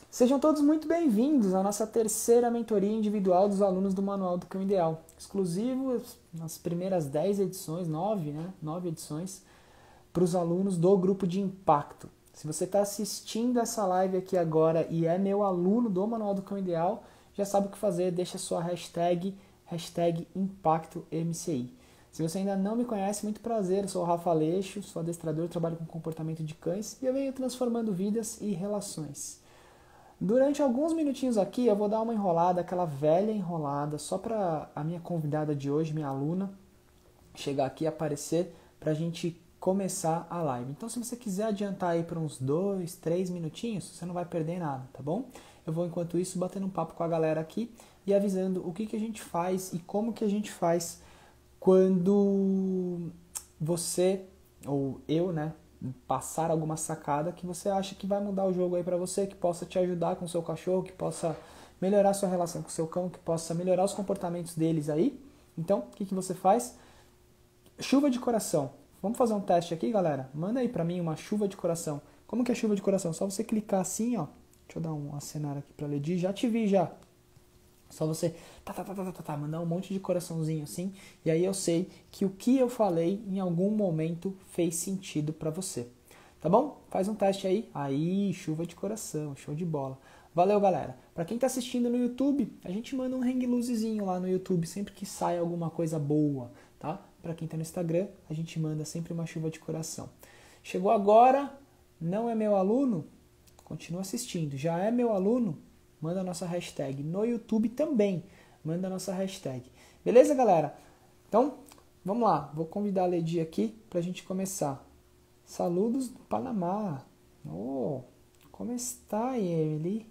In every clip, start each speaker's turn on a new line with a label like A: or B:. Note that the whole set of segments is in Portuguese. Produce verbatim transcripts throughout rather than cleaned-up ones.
A: Sejam todos muito bem-vindos à nossa terceira mentoria individual dos alunos do Manual do Cão Ideal, exclusivo nas primeiras dez edições, nove, né? nove edições, para os alunos do grupo de impacto. Se você está assistindo essa live aqui agora e é meu aluno do Manual do Cão Ideal, já sabe o que fazer, deixa sua hashtag, hashtag ImpactoMCI. Se você ainda não me conhece, muito prazer, eu sou o Rafa Aleixo, sou adestrador, trabalho com comportamento de cães e eu venho transformando vidas e relações. Durante alguns minutinhos aqui eu vou dar uma enrolada, aquela velha enrolada, só para a minha convidada de hoje, minha aluna, chegar aqui e aparecer para a gente começar a live. Então se você quiser adiantar aí para uns dois, três minutinhos, você não vai perder nada, tá bom? Eu vou enquanto isso batendo um papo com a galera aqui e avisando o que, que a gente faz e como que a gente faz quando você, ou eu, né, passar alguma sacada que você acha que vai mudar o jogo aí pra você, que possa te ajudar com o seu cachorro, que possa melhorar a sua relação com o seu cão, que possa melhorar os comportamentos deles aí. Então, o que, que você faz? Chuva de coração. Vamos fazer um teste aqui, galera? Manda aí pra mim uma chuva de coração. Como que é chuva de coração? Só você clicar assim, ó. Deixa eu dar um acenar aqui pra Ledi. Já te vi, já. Só você tá, tá, tá, tá, tá, tá, mandar um monte de coraçãozinho assim, e aí eu sei que o que eu falei em algum momento fez sentido pra você. Tá bom? Faz um teste aí. Aí, chuva de coração, show de bola. Valeu, galera. Pra quem tá assistindo no YouTube, a gente manda um hang loosezinho lá no YouTube sempre que sai alguma coisa boa, tá? Pra quem tá no Instagram, a gente manda sempre uma chuva de coração. Chegou agora, não é meu aluno? Continua assistindo. Já é meu aluno? Manda a nossa hashtag. No YouTube também, manda a nossa hashtag. Beleza, galera? Então, vamos lá. Vou convidar a Ledi aqui para a gente começar. Saludos do Panamá. Oh, como está, Emily?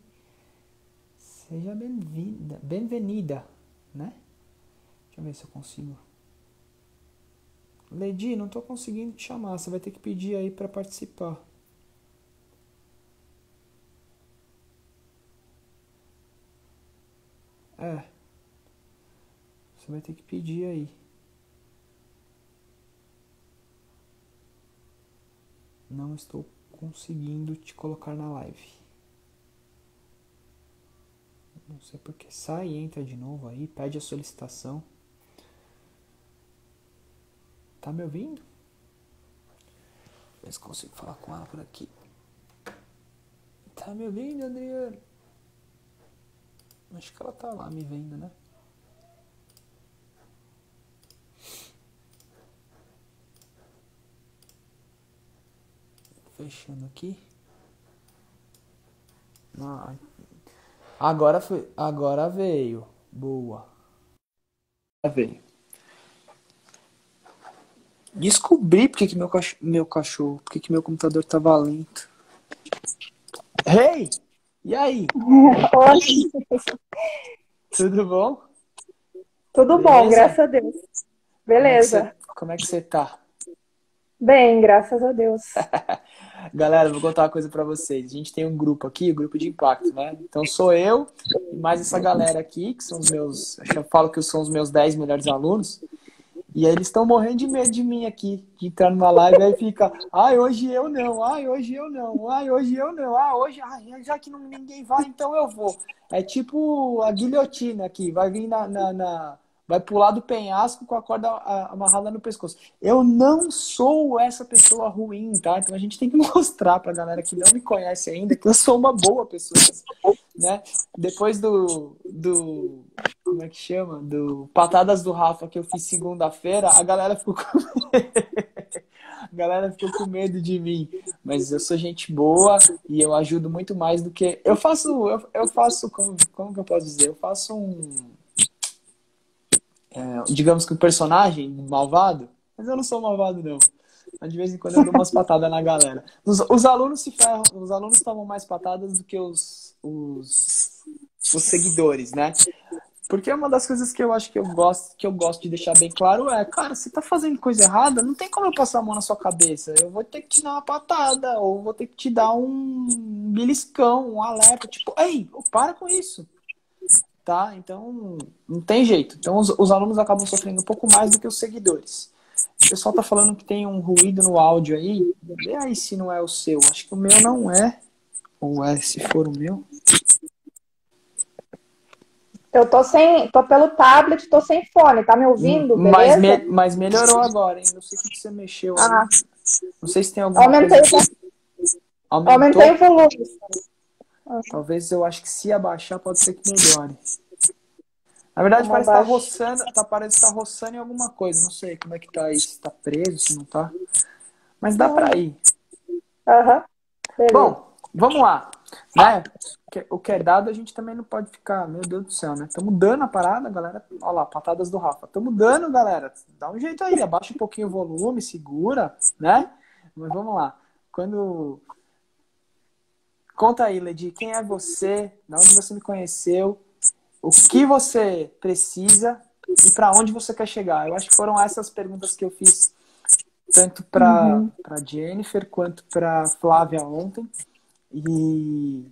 A: Seja bem-vinda. Bem-vinda, né? Deixa eu ver se eu consigo. Ledi, não estou conseguindo te chamar. Você vai ter que pedir aí para participar. É. Você vai ter que pedir aí. Não estou conseguindo te colocar na live. Não sei porque. Sai e entra de novo aí. Pede a solicitação. Tá me ouvindo? Ver se consigo falar com ela por aqui. Tá me ouvindo, Adriana? Acho que ela tá lá me vendo, né? Fechando aqui. Ah, agora foi, agora veio. Boa. Agora veio. Descobri porque que meu cachorro, meu cachorro, porque que meu computador tava lento. Hey! E aí?
B: Oi,
A: Tudo bom?
B: tudo bom,
A: Beleza?
B: graças a Deus.
A: Como é que você,
B: Beleza.
A: como é que você tá?
B: Bem, graças a Deus.
A: Galera, vou contar uma coisa pra vocês. A gente tem um grupo aqui, o grupo de impacto, né? Então sou eu e mais essa galera aqui, que são os meus, acho que eu falo que são os meus dez melhores alunos. E aí eles estão morrendo de medo de mim aqui, de entrar numa live, aí fica, ai, hoje eu não, ai, hoje eu não, ai, hoje eu não, ah, hoje, ai, já que não, ninguém vai, então eu vou. É tipo a guilhotina aqui, vai vir na, na, na- vai pular do penhasco com a corda a- amarrada no pescoço. Eu não sou essa pessoa ruim, tá? Então a gente tem que mostrar pra galera que não me conhece ainda que eu sou uma boa pessoa, né? Depois do, do como é que chama? Do Patadas do Rafa que eu fiz segunda-feira, a galera ficou com... a galera ficou com medo de mim. Mas eu sou gente boa e eu ajudo muito mais do que... Eu faço, eu, eu faço, como, como que eu posso dizer? Eu faço um... É, digamos que um personagem malvado, mas eu não sou malvado, não. Mas de vez em quando eu dou umas patadas na galera. Os, os alunos se ferram, os alunos tomam mais patadas do que os, os, os seguidores, né? Porque uma das coisas que eu acho que eu gosto, que eu gosto de deixar bem claro é, cara, você tá fazendo coisa errada, não tem como eu passar a mão na sua cabeça. Eu vou ter que te dar uma patada, ou vou ter que te dar um beliscão, um alerta, tipo, ei, para com isso. Tá? Então, não tem jeito. Então, os, os alunos acabam sofrendo um pouco mais do que os seguidores. O pessoal tá falando que tem um ruído no áudio aí. Vê aí se não é o seu. Acho que o meu não é. Ou é se for o meu?
B: Eu tô sem, tô pelo tablet, tô sem fone, tá me ouvindo?
A: Mas,
B: Beleza?
A: me, mas melhorou agora, hein? Não sei o que você mexeu aí.
B: Ah,
A: Não sei se tem alguma
B: aumentei,
A: coisa que
B: aumentei o
A: aumentou.
B: volume.
A: Talvez eu acho que se abaixar pode ser que melhore. Na verdade
B: Vamos
A: parece que tá
B: abaixo.
A: roçando, tá, parece que tá roçando em alguma coisa. Não sei como é que tá aí, se tá preso, se não tá. Mas dá pra ir.
B: Aham, beleza.
A: Bom, vamos lá. Né? O que é dado a gente também não pode ficar, meu Deus do céu, né? Estamos dando a parada, galera. Olha lá, patadas do Rafa. Estamos dando, galera. Dá um jeito aí, abaixa um pouquinho o volume, segura, né? Mas vamos lá. Quando... Conta aí, Ledi, quem é você? De onde você me conheceu? O que você precisa e para onde você quer chegar? Eu acho que foram essas perguntas que eu fiz tanto para
B: Uhum.
A: para Jennifer quanto para Flávia ontem. E,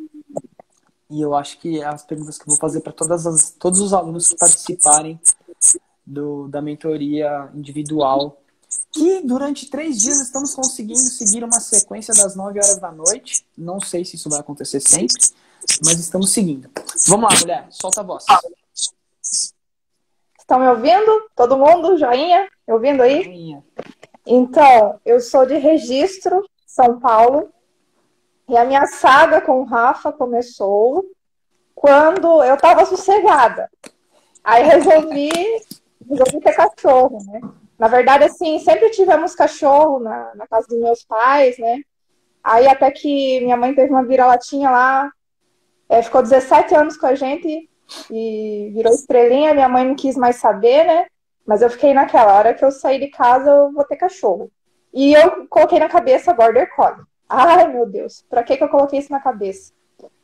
A: e eu acho que é as perguntas que eu vou fazer para todas as, todos os alunos que participarem do, da mentoria individual. Que durante três dias estamos conseguindo seguir uma sequência das nove horas da noite. Não sei se isso vai acontecer sempre, mas estamos seguindo. Vamos lá, mulher, solta a voz.
B: Estão me ouvindo? Todo mundo? Joinha? Me ouvindo aí?
A: Joinha.
B: Então, eu sou de Registro, São Paulo, e a minha saga com o Rafa começou quando eu estava sossegada. Aí resolvi, resolvi ter cachorro, né? Na verdade, assim, sempre tivemos cachorro na, na casa dos meus pais, né? Aí até que minha mãe teve uma vira-latinha lá, é, ficou dezessete anos com a gente e virou estrelinha, minha mãe não quis mais saber, né? Mas eu fiquei naquela hora que eu sair de casa, eu vou ter cachorro. E eu coloquei na cabeça Border Collie. Ai, meu Deus, pra que que eu coloquei isso na cabeça?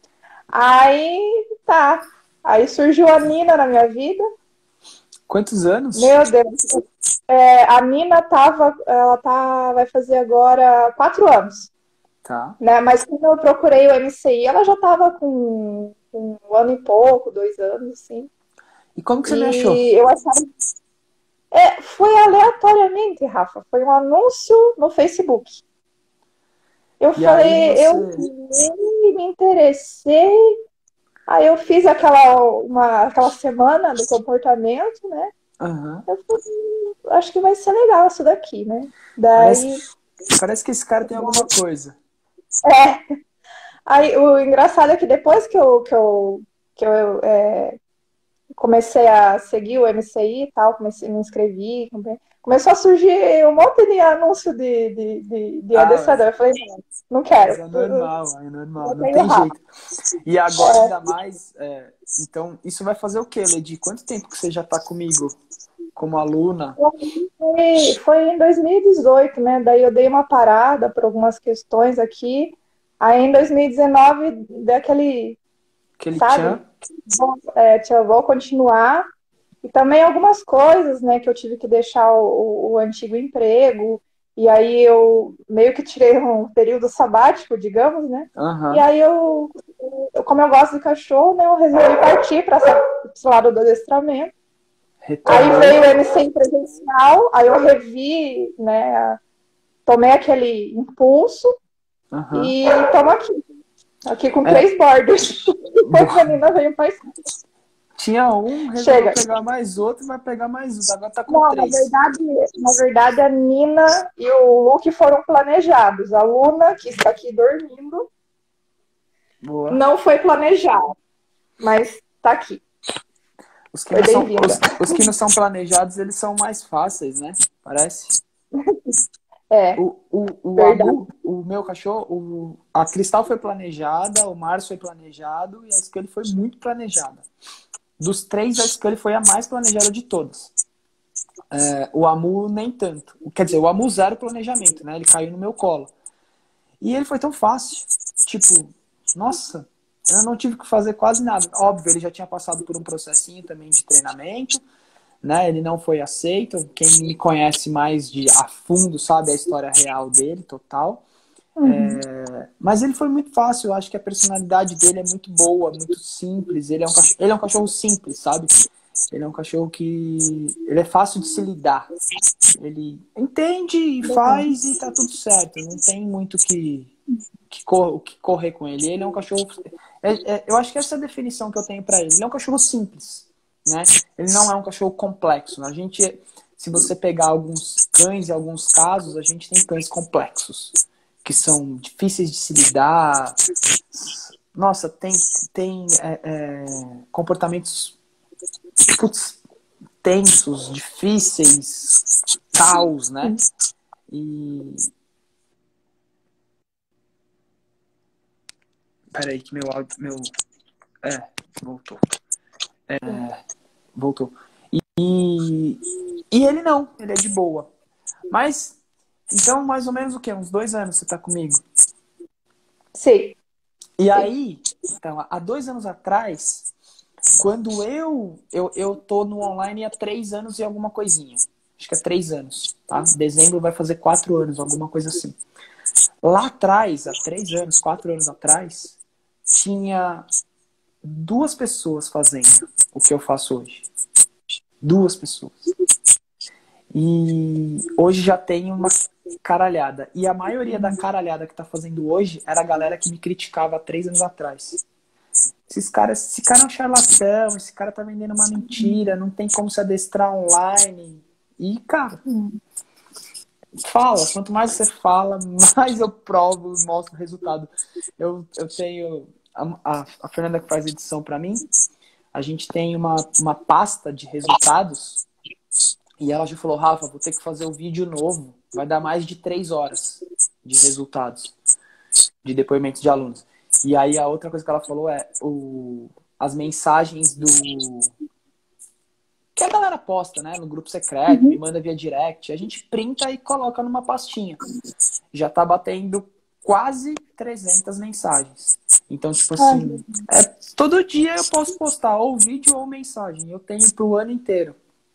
B: Aí, tá. Aí surgiu a Nina na minha vida.
A: Quantos anos?
B: Meu Deus. É, a Nina tava, ela tá, vai fazer agora quatro anos.
A: Tá.
B: Né? Mas quando eu procurei o M C I, ela já tava com, com um ano e pouco, dois anos, assim.
A: E como que você me achou?
B: E eu achava. É, foi aleatoriamente, Rafa. Foi um anúncio no Facebook. Eu
A: E aí
B: falei, eu
A: você...
B: vi, me interessei. Aí eu fiz aquela, uma, aquela semana do comportamento, né?
A: Uhum.
B: Eu falei, acho que vai ser legal isso daqui, né?
A: Parece,
B: Daí.
A: parece que esse cara tem alguma coisa.
B: É. Aí o engraçado é que depois que eu, que eu, que eu é, comecei a seguir o M C I e tal, comecei, me inscrevi, começou a surgir um monte de anúncio de, de, de, de
A: Ah, mas,
B: adestrador. Eu falei, não, não
A: mas
B: quero.
A: é normal, é normal,
B: Eu
A: não
B: tenho
A: tem
B: rápido.
A: jeito. E agora ainda mais, é, então, isso vai fazer o quê, Lady? Quanto tempo que você já tá comigo como aluna?
B: Foi, foi em dois mil e dezoito, né? Daí eu dei uma parada por algumas questões aqui. Aí em dois mil e dezenove, dei aquele,
A: Aquele
B: sabe?
A: tchan?
B: Bom, é, tia, vou continuar. E também algumas coisas, né, que eu tive que deixar o, o, o antigo emprego. E aí eu meio que tirei um período sabático, digamos, né? E
A: Aham.
B: aí eu, eu como eu gosto de cachorro, né, eu resolvi partir para esse lado do adestramento. Aí
A: Retomou.
B: veio o M C em presencial, aí eu revi, né, tomei aquele impulso
A: Aham.
B: e estamos aqui. Aqui com
A: É,
B: três borders. Depois a menina veio para
A: tinha um, resolveu
B: Chega.
A: pegar mais outro, vai pegar mais um. Agora tá com
B: Não, na
A: três.
B: verdade, na verdade, a Nina e o Luke foram planejados. A Luna, que está aqui dormindo,
A: Boa.
B: não foi planejada, mas está aqui.
A: Os que
B: Foi
A: não são,
B: bem-vinda.
A: os, os que não são planejados, eles são mais fáceis, né? Parece.
B: É,
A: O, o, o
B: verdade.
A: Abu, o meu cachorro, o, a Cristal foi planejada, o Márcio foi planejado e a Scully foi muito planejada. Dos três, a Scully foi a mais planejada de todas. É, o Amu nem tanto. Quer dizer, o Amu zero planejamento, né? Ele caiu no meu colo. E ele foi tão fácil. Tipo, nossa, eu não tive que fazer quase nada. Óbvio, ele já tinha passado por um processinho também de treinamento, né? Ele não foi aceito. Quem me conhece mais de a fundo sabe a história real dele, total.
B: Uhum.
A: É, mas ele foi muito fácil. Eu acho que a personalidade dele é muito boa, muito simples. Ele é um cachorro, ele é um cachorro simples, sabe? Ele é um cachorro que ele é fácil de se lidar. Ele entende e faz e tá tudo certo. Não tem muito que que, cor, que correr com ele. Ele é um cachorro... É, é, eu acho que essa é a definição que eu tenho para ele. Ele é um cachorro simples, né? Ele não é um cachorro complexo. A gente, se você pegar alguns cães, em alguns casos, a gente tem cães complexos, que são difíceis de se lidar. Nossa, tem, tem é, é, comportamentos putz, tensos, difíceis, caos, né? E... Peraí que meu áudio... Meu... É, voltou. É, voltou. E, e ele não, ele é de boa. Mas, então, mais ou menos o quê? Uns dois anos você tá comigo?
B: Sim.
A: E aí, então, há dois anos atrás, quando eu, eu, eu tô no online há três anos e alguma coisinha. Acho que é três anos, tá? Dezembro vai fazer quatro anos, alguma coisa assim. Lá atrás, há três anos, quatro anos atrás, tinha duas pessoas fazendo o que eu faço hoje. Duas pessoas. E hoje já tem uma caralhada. E a maioria da caralhada que tá fazendo hoje era a galera que me criticava há três anos atrás. Esses caras, esse cara é um charlatão, esse cara tá vendendo uma mentira, não tem como se adestrar online. E, cara, fala. Quanto mais você fala, mais eu provo, mostro o resultado. Eu, eu tenho... A, a, a Fernanda que faz edição pra mim, a gente tem uma, uma pasta de resultados e ela já falou, Rafa, vou ter que fazer o vídeo novo. Vai dar mais de três horas de resultados, de depoimentos de alunos. E aí a outra coisa que ela falou é o, as mensagens do... que a galera posta, né? No grupo secreto, me manda via direct. A gente printa e coloca numa pastinha. Já tá batendo quase trezentas mensagens. Então, tipo assim, é, todo dia eu posso postar ou vídeo ou mensagem. Eu tenho pro ano inteiro.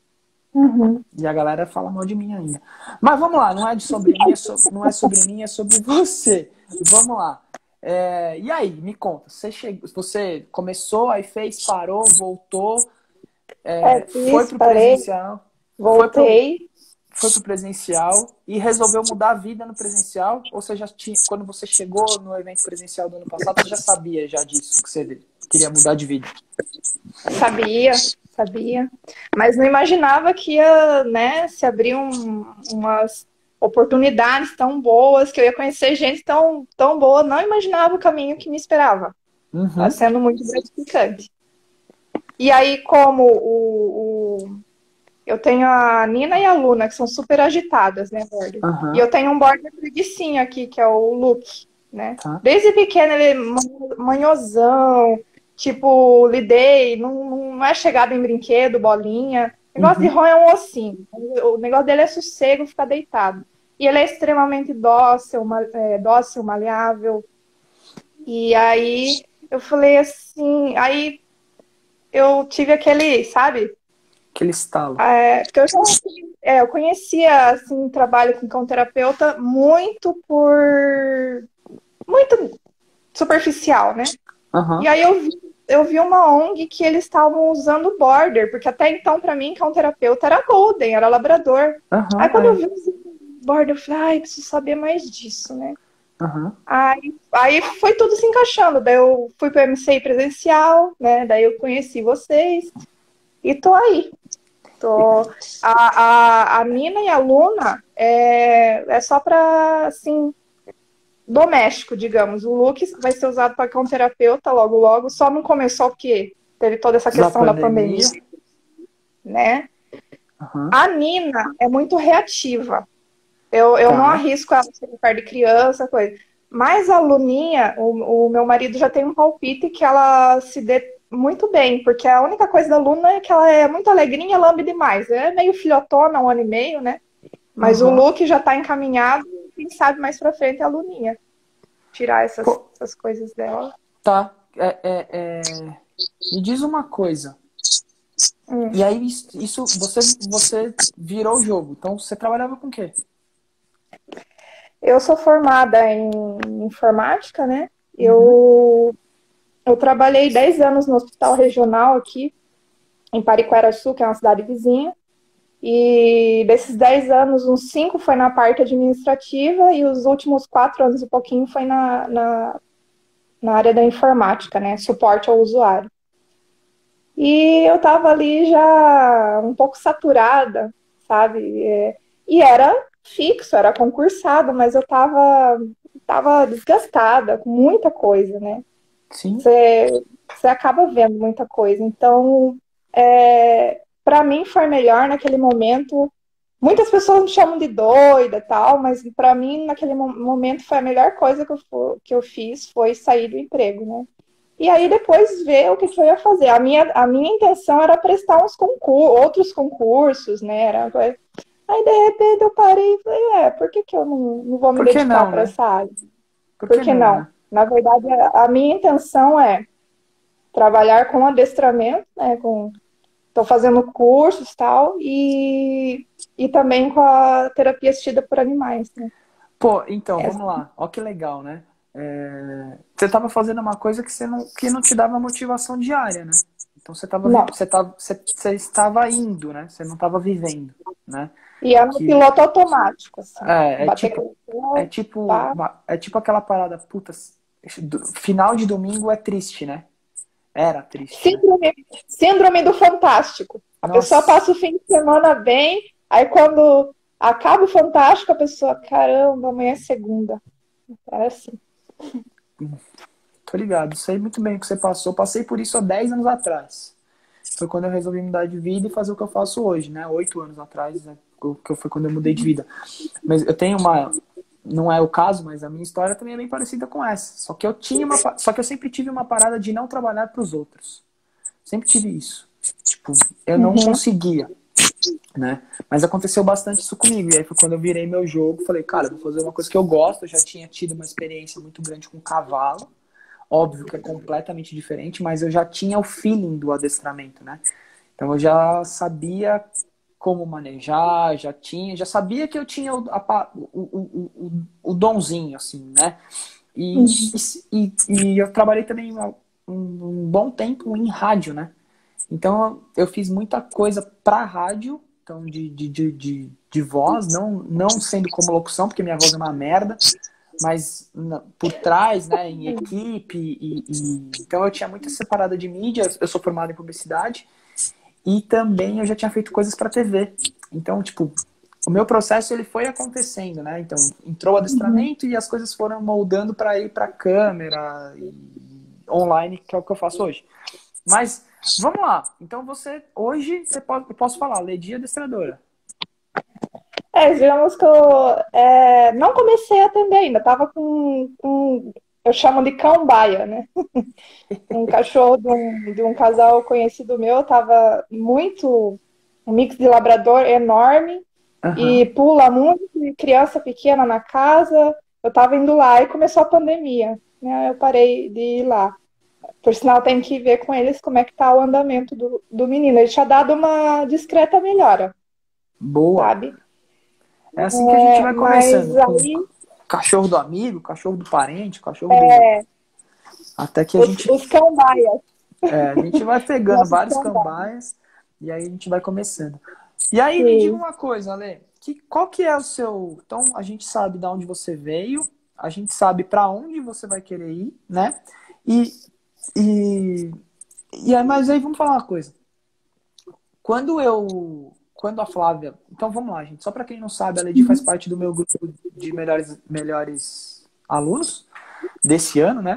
B: Uhum.
A: E a galera fala mal de mim ainda. Mas vamos lá, não é de sobre mim, é so, não é sobre mim, é sobre você. Vamos lá. É, e aí, me conta. Você, chegou, você começou, aí fez, parou, voltou, é,
B: É, fiz,
A: foi pro
B: parei,
A: presencial.
B: voltei.
A: Foi pro, foi pro presencial e resolveu mudar a vida no presencial? Ou você já tinha, quando você chegou no evento presencial do ano passado, você já sabia já disso, que você queria mudar de vida?
B: Sabia, sabia. Mas não imaginava que ia, né, se abrir um, umas oportunidades tão boas, que eu ia conhecer gente tão, tão boa. Não imaginava o caminho que me esperava.
A: Uhum.
B: Está sendo muito gratificante. E aí, como o, o, eu tenho a Nina e a Luna, que são super agitadas, né, border?
A: Uhum.
B: E eu tenho um border preguicinha aqui, que é o Luke, né?
A: Tá.
B: Desde pequeno ele é manhosão, tipo, lidei, não, não é chegado em brinquedo, bolinha. O negócio
A: Uhum.
B: de Ron é um ossinho. O negócio dele é sossego, ficar deitado. E ele é extremamente dócil, é, dócil, maleável. E aí eu falei assim, aí eu tive aquele, sabe?
A: Aquele estalo.
B: É, porque eu, já, é, eu conhecia assim, trabalho com cão-terapeuta muito por... muito superficial, né?
A: Uhum.
B: E aí eu vi, eu vi uma O N G que eles estavam usando border, porque até então, pra mim, cão-terapeuta era golden, era labrador.
A: Uhum,
B: aí quando
A: é.
B: eu vi esse border, eu falei, ai, preciso saber mais disso, né?
A: Uhum.
B: Aí, aí foi tudo se encaixando. Daí eu fui pro M C I presencial, né? Daí eu conheci vocês e tô aí. Tô... A, a, a Nina e a Luna é, é só pra, assim, doméstico, digamos. O Luke vai ser usado para cão terapeuta logo, logo. Só não começou porque teve toda essa questão da pandemia, da pandemia né?
A: Uhum.
B: A Nina é muito reativa. Eu, eu
A: Tá.
B: não arrisco ela ser perto de criança, coisa. Mas a Luninha, o, o meu marido já tem um palpite que ela se dê muito bem, porque a única coisa da Luna é que ela é muito alegrinha, lambe demais. É meio filhotona, um ano e meio, né? Mas uhum. o Luke já tá encaminhado, quem sabe mais pra frente é a Luninha. Tirar essas, essas coisas dela.
A: Tá. É, é, é... Me diz uma coisa. Hum. E aí, isso, você, você virou o jogo. Então, você trabalhava com o quê?
B: Eu sou formada em informática, né? Uhum. Eu, eu trabalhei dez anos no hospital regional aqui, em Pariquera Sul, que é uma cidade vizinha. E desses dez anos, uns cinco foi na parte administrativa e os últimos quatro anos e pouquinho foi na, na, na área da informática, né? Suporte ao usuário. E eu tava ali já um pouco saturada, sabe? E era fixo, era concursado, mas eu tava, tava desgastada com muita coisa, né?
A: Sim.
B: Você, você acaba vendo muita coisa. Então, é, para mim foi melhor naquele momento. Muitas pessoas me chamam de doida e tal, mas para mim naquele momento foi a melhor coisa que eu, que eu fiz, foi sair do emprego, né? E aí depois ver o que, que eu ia fazer. A minha, a minha intenção era prestar uns concursos, outros concursos, né? Era... Aí de repente eu parei e falei, é, por que, que eu não, não vou me
A: Por que
B: dedicar
A: não,
B: para
A: né?
B: essa área?
A: Por
B: Por
A: que
B: que
A: não,
B: não?
A: né?
B: Na verdade, a, a minha intenção é trabalhar com adestramento, né? Com, tô fazendo cursos e tal, e, e também com a terapia assistida por animais, né?
A: Pô, então,
B: Essa.
A: vamos lá. Ó que legal, né? É, você estava fazendo uma coisa que, você não, que não te dava motivação diária, né? Então você estava
B: Não.
A: você tava, você, você estava indo, né? Você não estava vivendo, né?
B: E é no
A: Que
B: piloto automático, assim.
A: é, é
B: Bater
A: tipo é
B: cartão,
A: tipo
B: pá.
A: é tipo aquela parada, puta, do- final de domingo é triste, né? Era triste, né?
B: Síndrome, síndrome do fantástico. A pessoa
A: Nossa,
B: passa o fim de semana bem, aí quando acaba o fantástico, a pessoa, caramba, amanhã é segunda. É assim.
A: tô ligado. Sei muito bem o que você passou. Eu passei por isso há dez anos atrás. Foi quando eu resolvi mudar de vida e fazer o que eu faço hoje, né? Oito anos atrás, né? Que foi quando eu mudei de vida. Mas eu tenho uma, não é o caso, mas a minha história também é bem parecida com essa. Só que eu tinha uma, só que eu sempre tive uma parada de não trabalhar para os outros. Sempre tive isso. Tipo, eu não
B: Uhum.
A: conseguia, né? Mas aconteceu bastante isso comigo. E aí foi quando eu virei meu jogo, falei, cara, eu vou fazer uma coisa que eu gosto. Eu já tinha tido uma experiência muito grande com cavalo. Óbvio que é completamente diferente, mas eu já tinha o feeling do adestramento, né? Então eu já sabia como manejar, já tinha, já sabia que eu tinha o, a, o, o, o, o donzinho, assim, né? E, e, e eu trabalhei também um, um bom tempo em rádio, né? Então eu fiz muita coisa pra rádio, então de, de, de, de, de voz, não, não sendo como locução, porque minha voz é uma merda, mas na, por trás, né, em equipe, e, e, então eu tinha muita separada de mídia, eu sou formado em publicidade, e também eu já tinha feito coisas para T V. Então, tipo, o meu processo ele foi acontecendo, né? Então, entrou o adestramento e as coisas foram moldando para ir para câmera e online, que é o que eu faço hoje. Mas, vamos lá. Então, você, hoje, você pode, eu posso falar, Ledi adestradora.
B: É, digamos que eu é, não comecei a atender ainda, tava com, com eu chamo de cão-baia, né? Um cachorro de um, de um casal conhecido meu, tava muito, um mix de labrador enorme, e
A: Aham.
B: pula muito, e criança pequena na casa, eu tava indo lá e começou a pandemia, né? Eu parei de ir lá. Por sinal, tem que ver com eles como é que tá o andamento do, do menino. Ele tinha dado uma discreta melhora,
A: Boa.
B: sabe?
A: É assim que a gente
B: É,
A: vai
B: mas
A: começando, com o
B: aí
A: cachorro do amigo, cachorro do parente, cachorro do... Até que a
B: os,
A: gente,
B: os cambaias,
A: é, a gente vai pegando
B: nossos
A: vários
B: cambaias.
A: cambaias e aí a gente vai começando. E aí, me diga
B: Sim.
A: uma coisa, Ale, que, qual que é o seu... Então, a gente sabe de onde você veio, a gente sabe para onde você vai querer ir, né? E, e, e aí, mas aí vamos falar uma coisa. Quando eu... Quando a Flávia... Então, vamos lá, gente. Só para quem não sabe, a Lady faz parte do meu grupo de melhores, melhores alunos desse ano, né?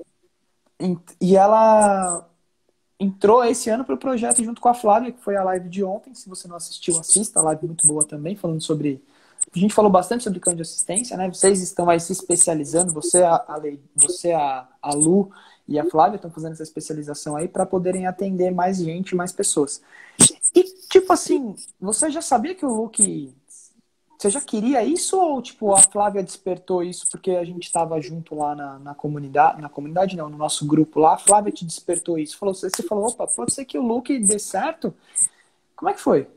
A: E ela entrou esse ano para o projeto junto com a Flávia, que foi a live de ontem. Se você não assistiu, assista. A live muito boa também, falando sobre... A gente falou bastante sobre cão de assistência, né? Vocês estão aí se especializando. Você, a, a, você a, a Lu e a Flávia estão fazendo essa especialização aí para poderem atender mais gente, mais pessoas. E, tipo assim, você já sabia que o Luke... Você já queria isso ou, tipo, a Flávia despertou isso porque a gente estava junto lá na, na comunidade, na comunidade não, no nosso grupo lá, a Flávia te despertou isso? Falou, você falou, opa, pode ser que o Luke dê certo? Como é que foi?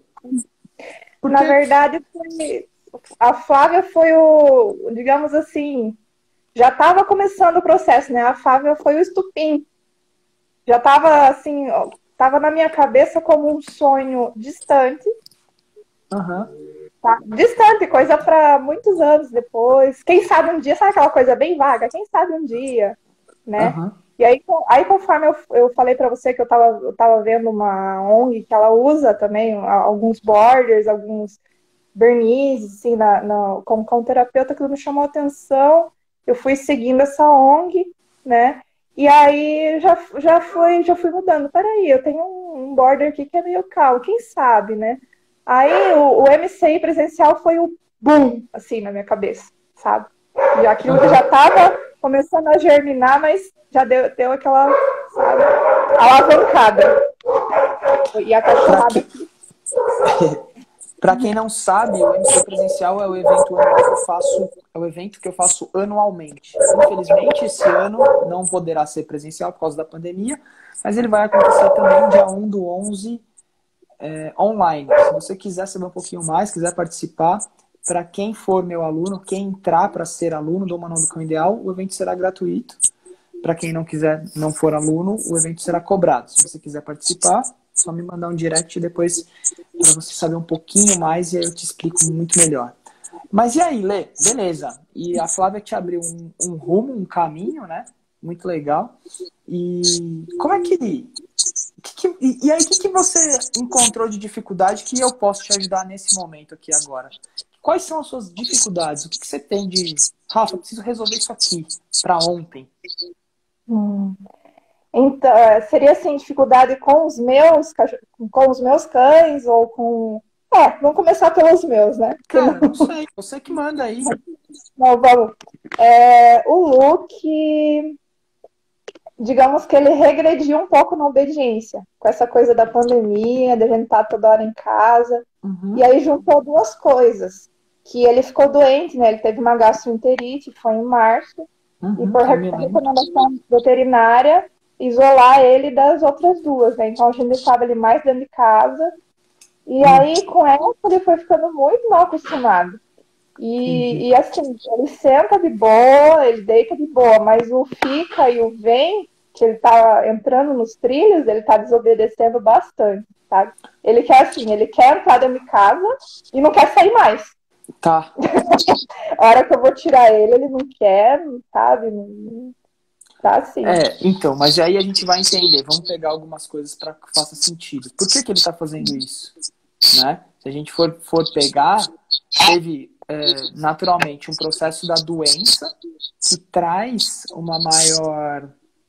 B: Na
A: Porque,
B: verdade, foi, a Flávia foi o, digamos assim, já estava começando o processo, né? A Flávia foi o estupim. Já estava assim, estava na minha cabeça como um sonho distante.
A: Aham.
B: Tá? Distante, coisa para muitos anos depois. Quem sabe um dia, sabe aquela coisa bem vaga? Quem sabe um dia, né?
A: Aham.
B: E aí, aí conforme eu, eu falei para você que eu estava eu tava vendo uma O N G que ela usa também alguns borders, alguns vernizes, assim, na, na, como, como terapeuta, que me chamou a atenção. Eu fui seguindo essa O N G, né? E aí já, já, fui, já fui mudando. Peraí, eu tenho um, um border aqui que é meio calmo, quem sabe, né? Aí o, o M C I presencial foi o boom, assim, na minha cabeça, sabe? E aquilo que já estava começando a germinar, mas já deu, deu aquela, sabe, alavancada. E a cachorrada aqui.
A: Para quem não sabe, o M C presencial é o evento anual que eu faço, é o evento que eu faço anualmente. Infelizmente, esse ano não poderá ser presencial por causa da pandemia, mas ele vai acontecer também dia um do onze, é, online. Se você quiser saber um pouquinho mais, quiser participar, para quem for meu aluno, quem entrar para ser aluno do Manual do Cão Ideal, o evento será gratuito. Para quem não quiser, não for aluno, o evento será cobrado. Se você quiser participar, só me mandar um direct depois para você saber um pouquinho mais e aí eu te explico muito melhor. Mas e aí, Lê? Beleza. E a Flávia te abriu um, um rumo, um caminho, né? Muito legal. E como é que... que, que e, e aí, o que, que você encontrou de dificuldade que eu posso te ajudar nesse momento aqui agora? Quais são as suas dificuldades? O que, que você tem de... Rafa, eu preciso resolver isso aqui para ontem.
B: Hum. Então, seria assim, dificuldade com os meus com os meus cães ou com... É, vamos começar pelos meus, né?
A: Cara, não sei, você que manda aí.
B: Não, vamos. É, o Luke, digamos que ele regrediu um pouco na obediência, com essa coisa da pandemia, de a gente estar toda hora em casa.
A: Uhum.
B: E aí juntou duas coisas, que ele ficou doente, né? Ele teve uma gastroenterite, foi em março,
A: Uhum,
B: e por
A: eu me lembro.
B: recomendação veterinária, isolar ele das outras duas, né? Então a gente deixava ele mais dentro de casa. E aí, com essa, ele foi ficando muito mal acostumado. E, e assim, ele senta de boa, ele deita de boa, mas o fica e o vem, que ele tá entrando nos trilhos, ele tá desobedecendo bastante, sabe? Ele quer assim, ele quer entrar dentro de casa e não quer sair mais.
A: Tá.
B: A hora que eu vou tirar ele, ele não quer, sabe? Não... Tá assim.
A: É, então, mas aí a gente vai entender. Vamos pegar algumas coisas para que faça sentido. Por que, que ele está fazendo isso? Né? Se a gente for, for pegar, teve é, naturalmente um processo da doença que traz uma maior...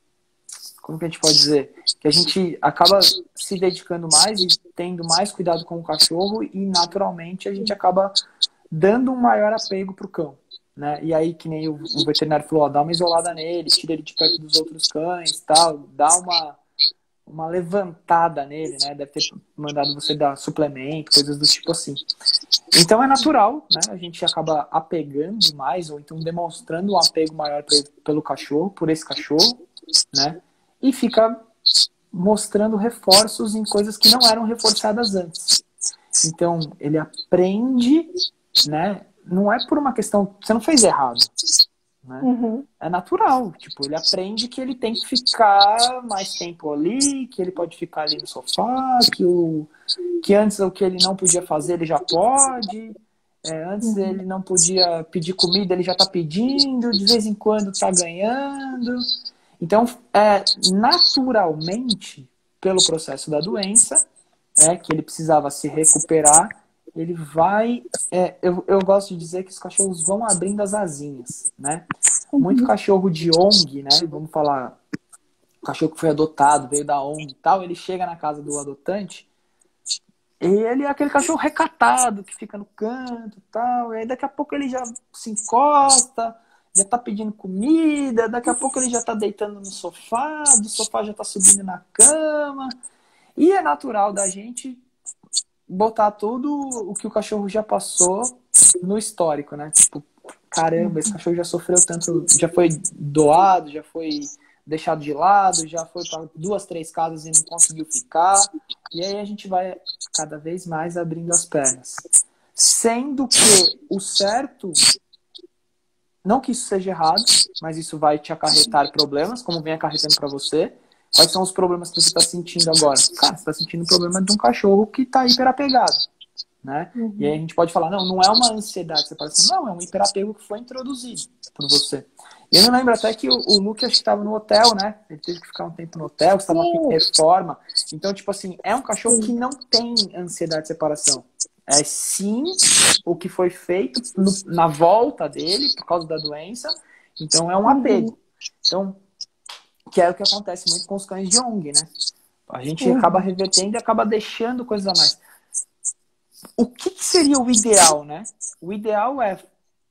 A: Como que a gente pode dizer? Que a gente acaba se dedicando mais e tendo mais cuidado com o cachorro e naturalmente a gente acaba dando um maior apego pro cão. Né? E aí, que nem o, o veterinário falou, ó, dá uma isolada nele, tira ele de perto dos outros cães, tal, dá uma, uma levantada nele, né? Deve ter mandado você dar suplemento, coisas do tipo assim. Então é natural, né? A gente acaba apegando mais, ou então demonstrando um apego maior pra, pelo cachorro, por esse cachorro, né? E fica mostrando reforços em coisas que não eram reforçadas antes. Então, ele aprende, né? Não é por uma questão... Você não fez errado. Né?
B: Uhum.
A: É natural. Tipo, ele aprende que ele tem que ficar mais tempo ali, que ele pode ficar ali no sofá, que, o, que antes o que ele não podia fazer, ele já pode. É, antes
B: Uhum.
A: ele não podia pedir comida, ele já está pedindo. De vez em quando está ganhando. Então, é, naturalmente, pelo processo da doença, é, que ele precisava se recuperar, ele vai... É, eu, eu gosto de dizer que os cachorros vão abrindo as asinhas, né? Muito cachorro de O N G, né? Vamos falar, cachorro que foi adotado, veio da O N G e tal, ele chega na casa do adotante e ele é aquele cachorro recatado, que fica no canto e tal, e aí daqui a pouco ele já se encosta, já tá pedindo comida, daqui a pouco ele já tá deitando no sofá, do sofá já tá subindo na cama, e é natural da gente botar tudo o que o cachorro já passou no histórico, né? Tipo, caramba, esse cachorro já sofreu tanto, já foi doado, já foi deixado de lado, já foi para duas, três casas e não conseguiu ficar. E aí a gente vai cada vez mais abrindo as pernas. Sendo que o certo, não que isso seja errado, mas isso vai te acarretar problemas, como vem acarretando para você. Quais são os problemas que você está sentindo agora? Cara, você está sentindo o problema de um cachorro que está hiperapegado. né?
B: Uhum.
A: E aí a gente pode falar, não, não é uma ansiedade de separação, não, é um hiperapego que foi introduzido por você. E eu me lembro até que o, o Luke, acho que estava no hotel, né? Ele teve que ficar um tempo no hotel, estava em reforma. Então, tipo assim, é um cachorro que não tem ansiedade de separação. É sim o que foi feito no, na volta dele, por causa da doença. Então, é um apego. Então, que é o que acontece muito com os cães de O N G, né? A gente
B: Uhum.
A: acaba revertendo e acaba deixando coisas a mais. O que, que seria o ideal, né? O ideal é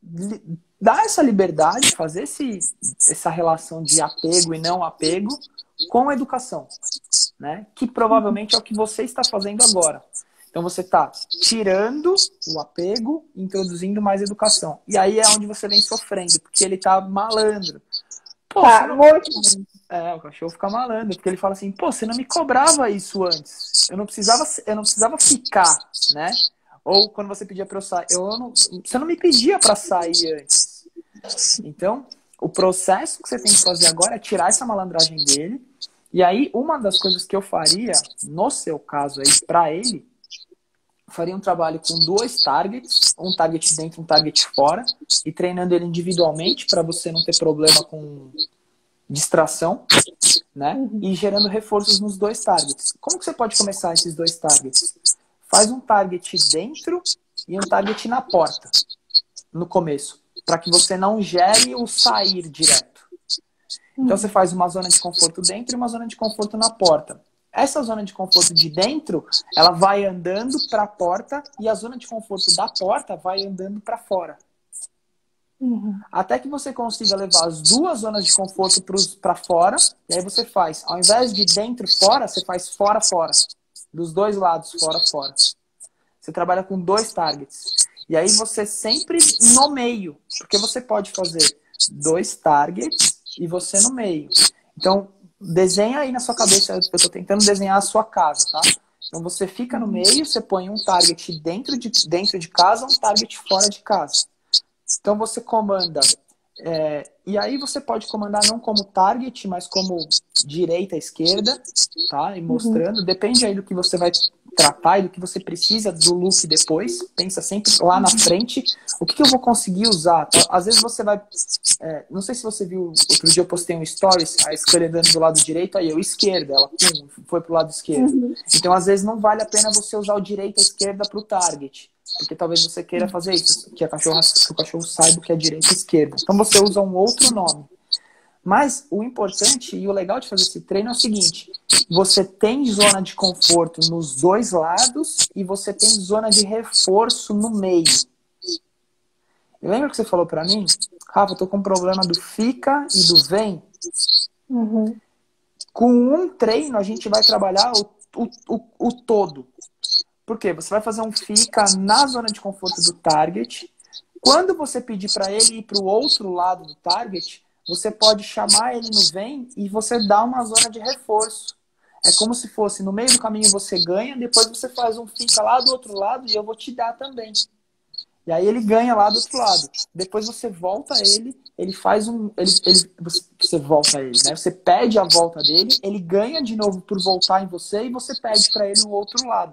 A: dar essa liberdade, fazer esse, essa relação de apego e não apego com a educação, né? Que provavelmente é o que você está fazendo agora. Então você está tirando o apego, introduzindo mais educação. E aí é onde você vem sofrendo, porque ele tá malandro. Pô,
B: Tá,
A: não...
B: muito.
A: É, o cachorro fica malandro, porque ele fala assim, pô, você não me cobrava isso antes. Eu não precisava, eu não precisava ficar, né? Ou quando você pedia para eu sair, eu não, você não me pedia para sair antes. Então, o processo que você tem que fazer agora é tirar essa malandragem dele. E aí, uma das coisas que eu faria, no seu caso aí, para ele, faria um trabalho com dois targets, um target dentro, um target fora, e treinando ele individualmente para você não ter problema com distração, né?
B: Uhum.
A: E gerando reforços nos dois targets. Como que você pode começar esses dois targets? Faz um target dentro e um target na porta, no começo, para que você não gere o sair direto. Então você faz uma zona de conforto dentro e uma zona de conforto na porta. Essa zona de conforto de dentro, ela vai andando para a porta e a zona de conforto da porta vai andando para fora.
B: Uhum.
A: Até que você consiga levar as duas zonas de conforto para fora, e aí você faz, ao invés de dentro fora, você faz fora fora. Dos dois lados, fora fora. Você trabalha com dois targets. E aí você sempre no meio, porque você pode fazer dois targets e você no meio. Então, desenha aí na sua cabeça, eu estou tentando desenhar a sua casa, tá? Então você fica no meio, você põe um target dentro de, dentro de casa, um target fora de casa. Então você comanda, é, e aí você pode comandar não como target, mas como direita, esquerda, tá? E mostrando, uhum. Depende aí do que você vai tratar e do que você precisa do look depois. Pensa sempre lá na frente, o que, que eu vou conseguir usar? Tá? Às vezes você vai, é, não sei se você viu, outro dia eu postei um stories, a escolha andando do lado direito, aí eu esquerda, ela pum, foi pro lado esquerdo. Uhum. Então às vezes não vale a pena você usar o direita e esquerda pro target. Porque talvez você queira fazer isso, que, a cachorra, que o cachorro saiba o que é direita e esquerda. Então você usa um outro nome. Mas o importante e o legal de fazer esse treino é o seguinte: você tem zona de conforto nos dois lados e você tem zona de reforço no meio. Lembra que você falou pra mim? Rafa, eu tô com um problema do fica e do vem.
B: Uhum.
A: Com um treino a gente vai trabalhar o, o, o, o todo. Por quê? Você vai fazer um fica na zona de conforto do target. Quando você pedir para ele ir para o outro lado do target, você pode chamar ele no vem e você dá uma zona de reforço. É como se fosse, no meio do caminho você ganha, depois você faz um fica lá do outro lado e eu vou te dar também. E aí ele ganha lá do outro lado. Depois você volta ele, ele faz um... Ele, ele, você volta ele, né? Você pede a volta dele, ele ganha de novo por voltar em você e você pede para ele o outro lado.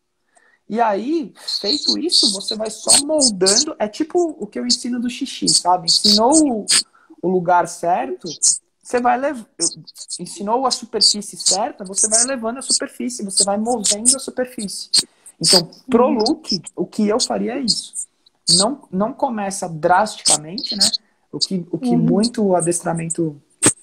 A: E aí, feito isso, você vai só moldando. É tipo o que eu ensino do xixi, sabe? Ensinou o, o lugar certo, você vai levando. Ensinou a superfície certa, você vai levando a superfície, você vai movendo a superfície. Então, pro look, o que eu faria é isso. Não, não começa drasticamente, né? O que, o que uhum. muito adestramento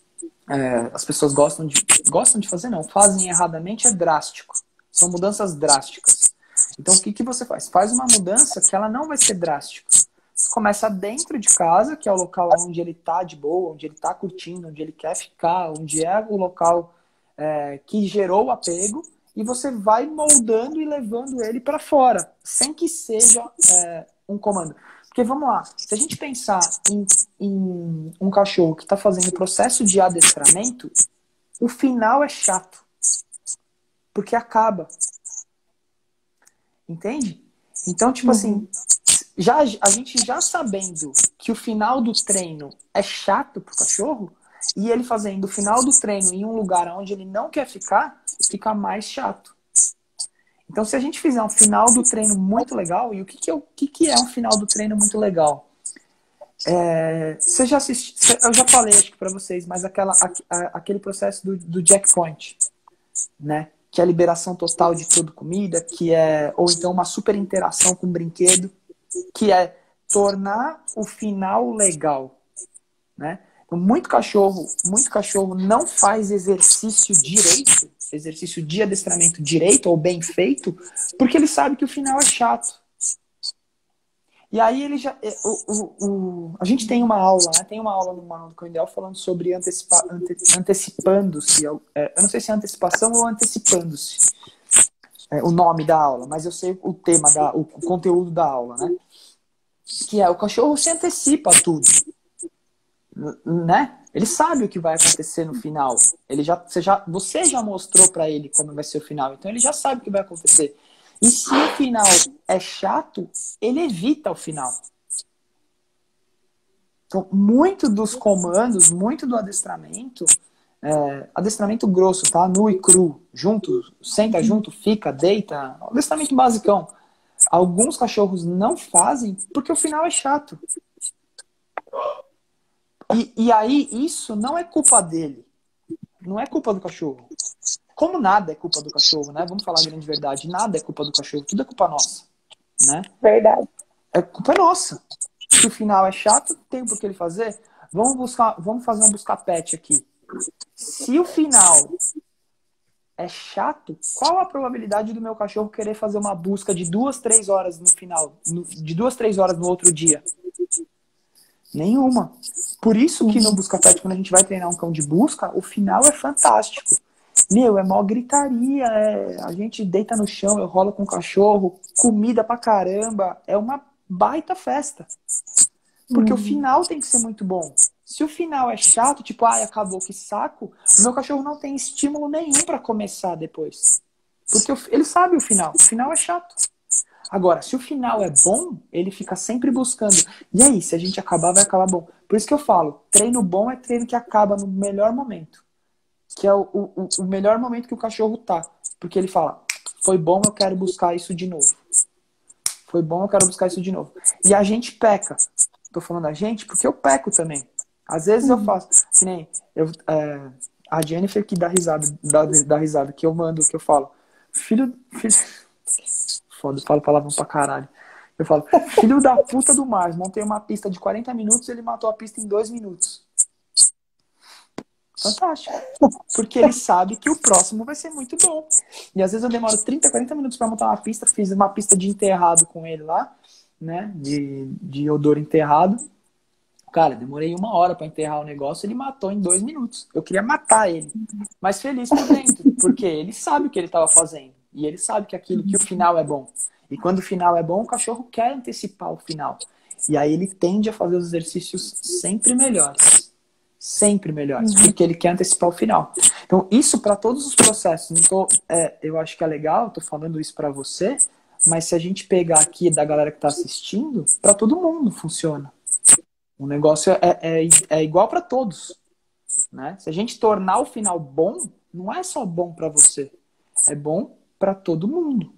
A: é, as pessoas gostam de, gostam de fazer, não, fazem erradamente, é drástico. São mudanças drásticas. Então, o que, que você faz? Faz uma mudança que ela não vai ser drástica. Você começa dentro de casa, que é o local onde ele está de boa, onde ele está curtindo, onde ele quer ficar, onde é o local é, que gerou o apego, e você vai moldando e levando ele para fora, sem que seja é, um comando. Porque, vamos lá, se a gente pensar em, em um cachorro que está fazendo processo de adestramento, o final é chato. Porque acaba. Entende? Então, tipo uhum. assim, já, a gente já sabendo que o final do treino é chato pro cachorro, e ele fazendo o final do treino em um lugar onde ele não quer ficar, fica mais chato. Então, se a gente fizer um final do treino muito legal, e o que, que, é, o que, que é um final do treino muito legal? É, você já assistiu, eu já falei acho que para vocês, mas aquela, a, a, aquele processo do, do checkpoint, né? Que é a liberação total de toda comida, que é, ou então uma super interação com o brinquedo, que é tornar o final legal, né? Então, muito cachorro, muito cachorro não faz exercício direito, exercício de adestramento direito ou bem feito, porque ele sabe que o final é chato. E aí ele já. O, o, o, a gente tem uma aula, né? Tem uma aula no Manual do Cão Ideal falando sobre antecipa, ante, antecipando-se. É, eu não sei se é antecipação ou antecipando-se. É, o nome da aula, mas eu sei o tema, da, o, o conteúdo da aula, né? Que é o cachorro se antecipa a tudo. Né? Ele sabe o que vai acontecer no final. Ele já, você, já, você já mostrou para ele como vai ser o final. Então ele já sabe o que vai acontecer. E se o final é chato, ele evita o final. Então, muito dos comandos, muito do adestramento, é, adestramento grosso, tá? Nu e cru, junto, senta junto, fica, deita, adestramento basicão. Alguns cachorros não fazem porque o final é chato. E, e aí, isso não é culpa dele. Não é culpa do cachorro. Como nada é culpa do cachorro, né? Vamos falar a grande verdade. Nada é culpa do cachorro. Tudo é culpa nossa. Né?
B: Verdade.
A: É culpa nossa. Se o final é chato, tem por que ele fazer. Vamos, buscar, vamos fazer um buscar pet aqui. Se o final é chato, qual a probabilidade do meu cachorro querer fazer uma busca de duas, três horas no final? No, de duas, três horas no outro dia? Nenhuma. Por isso que no Busca Pet, quando a gente vai treinar um cão de busca, o final é fantástico. Meu, é mó gritaria, é... a gente deita no chão, eu rolo com o cachorro, comida pra caramba, é uma baita festa. Porque uhum. o final tem que ser muito bom. Se o final é chato, tipo, ai, acabou, que saco, o meu cachorro não tem estímulo nenhum pra começar depois. Porque ele sabe o final, o final é chato. Agora, se o final é bom, ele fica sempre buscando. E aí, se a gente acabar, vai acabar bom. Por isso que eu falo, treino bom é treino que acaba no melhor momento. Que é o, o, o melhor momento que o cachorro tá. Porque ele fala, foi bom, eu quero buscar isso de novo. Foi bom, eu quero buscar isso de novo. E a gente peca. Tô falando a gente porque eu peco também. Às vezes eu faço, que nem eu, é, a Jennifer que dá risada, dá, dá risada, que eu mando, que eu falo, filho... filho foda, eu falo palavrão pra caralho. Eu falo, filho da puta do Mars, montei uma pista de quarenta minutos e ele matou a pista em dois minutos. Fantástico. Porque ele sabe que o próximo vai ser muito bom. E às vezes eu demoro trinta, quarenta minutos pra montar uma pista, fiz uma pista de enterrado com ele lá, né, de, de odor enterrado. Cara, demorei uma hora pra enterrar o negócio, ele matou em dois minutos. Eu queria matar ele, mas feliz por dentro, porque ele sabe o que ele tava fazendo. E ele sabe que aquilo, que o final é bom. E quando o final é bom, o cachorro quer antecipar o final. E aí ele tende a fazer os exercícios sempre melhores. Sempre melhores. Porque ele quer antecipar o final. Então, isso para todos os processos. Não tô, é, eu acho que é legal, tô falando isso para você, mas se a gente pegar aqui da galera que tá assistindo, para todo mundo funciona. O negócio é, é, é igual para todos. Né? Se a gente tornar o final bom, não é só bom para você. É bom para todo mundo.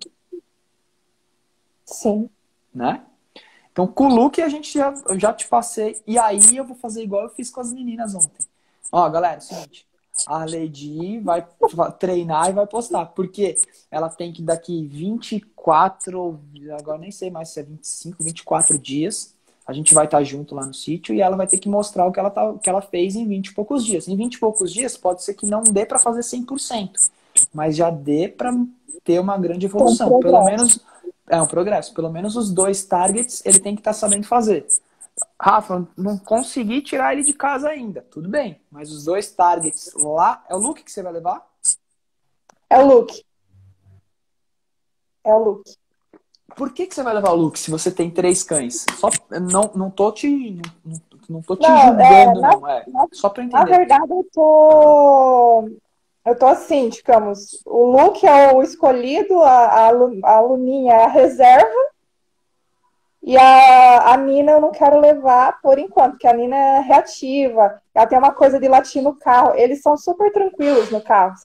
B: Sim.
A: Né? Então, com o look a gente já, eu já te passei. E aí eu vou fazer igual eu fiz com as meninas ontem. Ó, galera, é o seguinte. A Lady vai treinar e vai postar. Porque ela tem que daqui vinte e quatro, agora nem sei mais se é vinte e cinco, vinte e quatro dias. A gente vai estar junto lá no sítio e ela vai ter que mostrar o que ela, tá, o que ela fez em vinte e poucos dias. Em vinte e poucos dias pode ser que não dê para fazer cem por cento. Mas já dê para ter uma grande evolução. Um Pelo menos é um progresso. Pelo menos os dois targets ele tem que estar tá sabendo fazer. Rafa, não consegui tirar ele de casa ainda. Tudo bem. Mas os dois targets lá... É o look que você vai levar?
B: É o look. É o look.
A: Por que, que você vai levar o look se você tem três cães? Só, não, não tô te, não, não tô te
B: não,
A: julgando,
B: é,
A: não. É,
B: na,
A: só pra entender.
B: Na verdade, eu tô... Eu tô assim, digamos, o Luke é o escolhido, a, a, a Luninha é a reserva, e a, a Nina eu não quero levar por enquanto, porque a Nina é reativa, ela tem uma coisa de latir no carro, eles são super tranquilos no carro, sabe?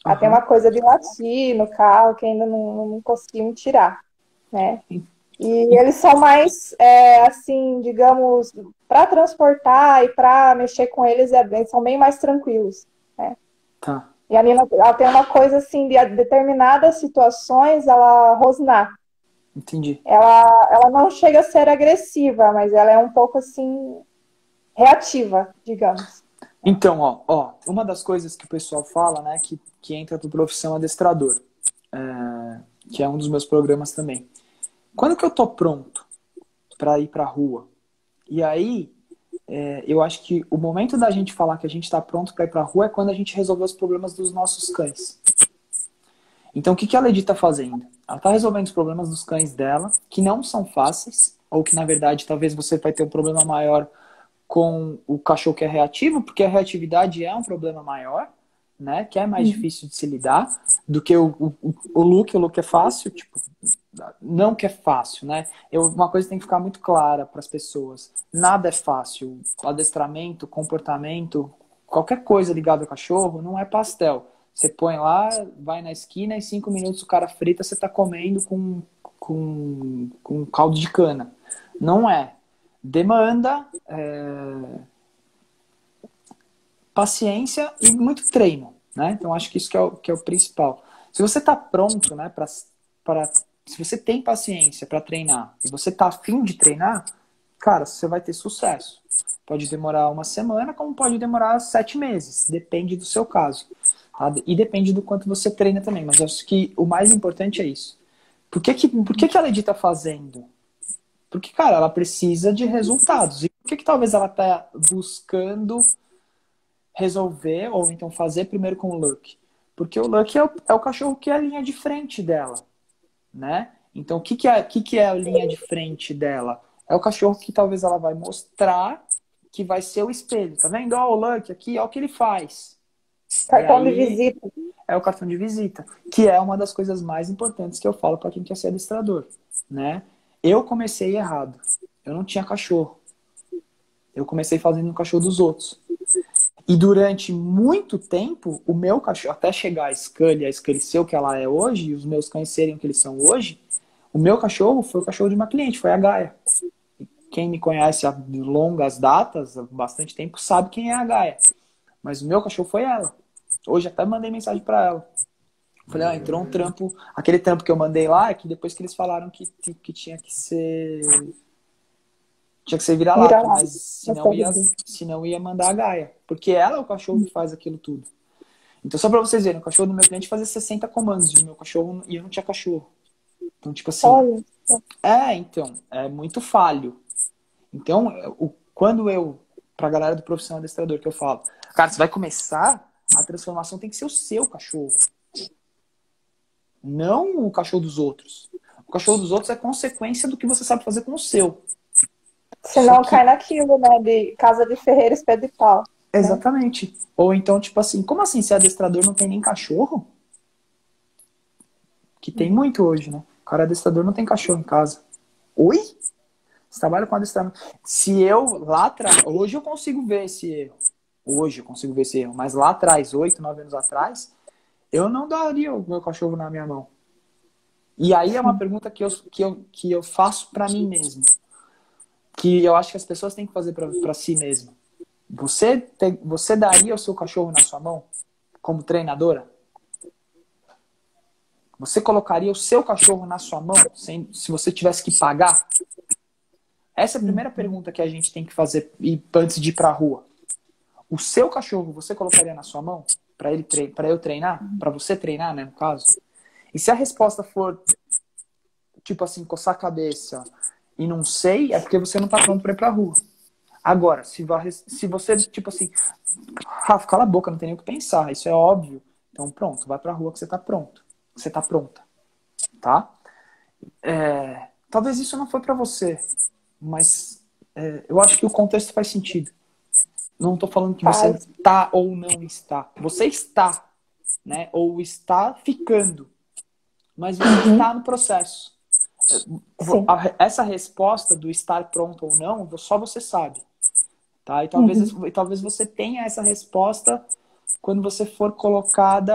B: Ela tem
A: Aham.
B: uma coisa de latir no carro que ainda não, não conseguimos tirar, né? E eles são mais, é, assim, digamos, para transportar e para mexer com eles, é, bem- são bem mais tranquilos, né?
A: Tá,
B: E a Nina, ela tem uma coisa, assim, de determinadas situações, ela rosnar.
A: entendi.
B: Ela, ela não chega a ser agressiva, mas ela é um pouco, assim, reativa, digamos.
A: Então, ó, ó, uma das coisas que o pessoal fala, né, que, que entra pro profissão adestrador, é, que é um dos meus programas também. Quando que eu tô pronto para ir pra rua? E aí, é, eu acho que o momento da gente falar que a gente está pronto para ir pra rua é quando a gente resolver os problemas dos nossos cães. Então, o que, que a Lady está fazendo? Ela está resolvendo os problemas dos cães dela, que não são fáceis, ou que, na verdade, talvez você vai ter um problema maior com o cachorro que é reativo, porque a reatividade é um problema maior, né? Que é mais
B: Uhum.
A: difícil de se lidar do que o, o, o look. O look é fácil, tipo, não que é fácil, né? Eu, uma coisa tem que ficar muito clara para as pessoas. Nada é fácil. O adestramento, comportamento, qualquer coisa ligada ao cachorro não é pastel. Você põe lá, vai na esquina e cinco minutos o cara frita, você está comendo com, com, com caldo de cana. Não é. Demanda é, paciência e muito treino, né? Então acho que isso que é o, que é o principal. Se você está pronto, né, para se você tem paciência para treinar e você tá afim de treinar, cara, você vai ter sucesso. Pode demorar uma semana, como pode demorar sete meses. Depende do seu caso. Tá? E depende do quanto você treina também. Mas acho que o mais importante é isso. Por que, que, por que, que a Lady tá fazendo? Porque, cara, ela precisa de resultados. E por que, que talvez ela tá buscando resolver ou então fazer primeiro com o Luck? Porque o Luck é o, é o cachorro que é a linha de frente dela, né? Então, o que, que, é, que, que é a linha de frente dela? É o cachorro que talvez ela vai mostrar que vai ser o espelho. Tá vendo? Ó, o Luck aqui, ó o que ele faz. E
B: Cartão de
A: aí
B: visita.
A: é o cartão de visita, que é uma das coisas mais importantes que eu falo para quem quer ser adestrador, né? Eu comecei errado. Eu não tinha cachorro. Eu comecei fazendo o cachorro dos outros. E durante muito tempo, o meu cachorro, até chegar a Scully, a Scully ser o que ela é hoje, e os meus cães serem o que eles são hoje, o meu cachorro foi o cachorro de uma cliente, foi a Gaia. Quem me conhece há longas datas, há bastante tempo, sabe quem é a Gaia. Mas o meu cachorro foi ela. Hoje até mandei mensagem para ela. Falei, ah, entrou um trampo. Aquele trampo que eu mandei lá é que depois que eles falaram que, que, que tinha que ser. Tinha que ser
B: Vira
A: vira-lata,
B: lá.
A: mas senão ia, senão ia mandar a Gaia. Porque ela é o cachorro que faz aquilo tudo. Então, só pra vocês verem, o cachorro do meu cliente fazia sessenta comandos e o meu cachorro e eu não tinha cachorro. Então, tipo assim.
B: Olha.
A: É, então, é muito falho. Então, o, quando eu, pra galera do profissional adestrador que eu falo, cara, você vai começar, a transformação tem que ser o seu cachorro. Não o cachorro dos outros. O cachorro dos outros é consequência do que você sabe fazer com o seu. Só
B: Senão cai
A: que,
B: naquilo, né? De casa de ferreiro, pé de pau. Né?
A: exatamente. Ou então, tipo assim, como assim se adestrador não tem nem cachorro? Que tem muito hoje, né? O cara adestrador não tem cachorro em casa. Oi? Você trabalha com adestramento. Se eu lá atrás, hoje eu consigo ver esse erro. Hoje eu consigo ver esse erro. Mas lá atrás, oito, nove anos atrás, eu não daria o meu cachorro na minha mão. E aí é uma pergunta que eu, que eu, que eu faço pra mim mesmo. Que eu acho que as pessoas têm que fazer pra si mesmo. Você, te, você daria o seu cachorro na sua mão? Como treinadora? Você colocaria o seu cachorro na sua mão sem, se você tivesse que pagar? Essa é a primeira pergunta que a gente tem que fazer antes de ir pra rua. O seu cachorro você colocaria na sua mão? Pra ele para eu treinar? Pra você treinar, né, no caso? E se a resposta for, tipo assim, coçar a cabeça e não sei, é porque você não tá pronto pra ir pra rua. Agora, se, se você, tipo assim, Rafa, cala a boca, não tem nem o que pensar, isso é óbvio. Então pronto, vai pra rua que você tá pronto. Você tá pronta, tá? É, talvez isso não foi pra você, mas é, eu acho que o contexto faz sentido. Não tô falando que você
B: Faz.
A: está ou não está. Você está, né? Ou está ficando. Mas você
B: Uhum.
A: está no processo.
B: Sim.
A: Essa resposta do estar pronto ou não, só você sabe. Tá? E talvez,
B: Uhum.
A: talvez você tenha essa resposta quando você for colocada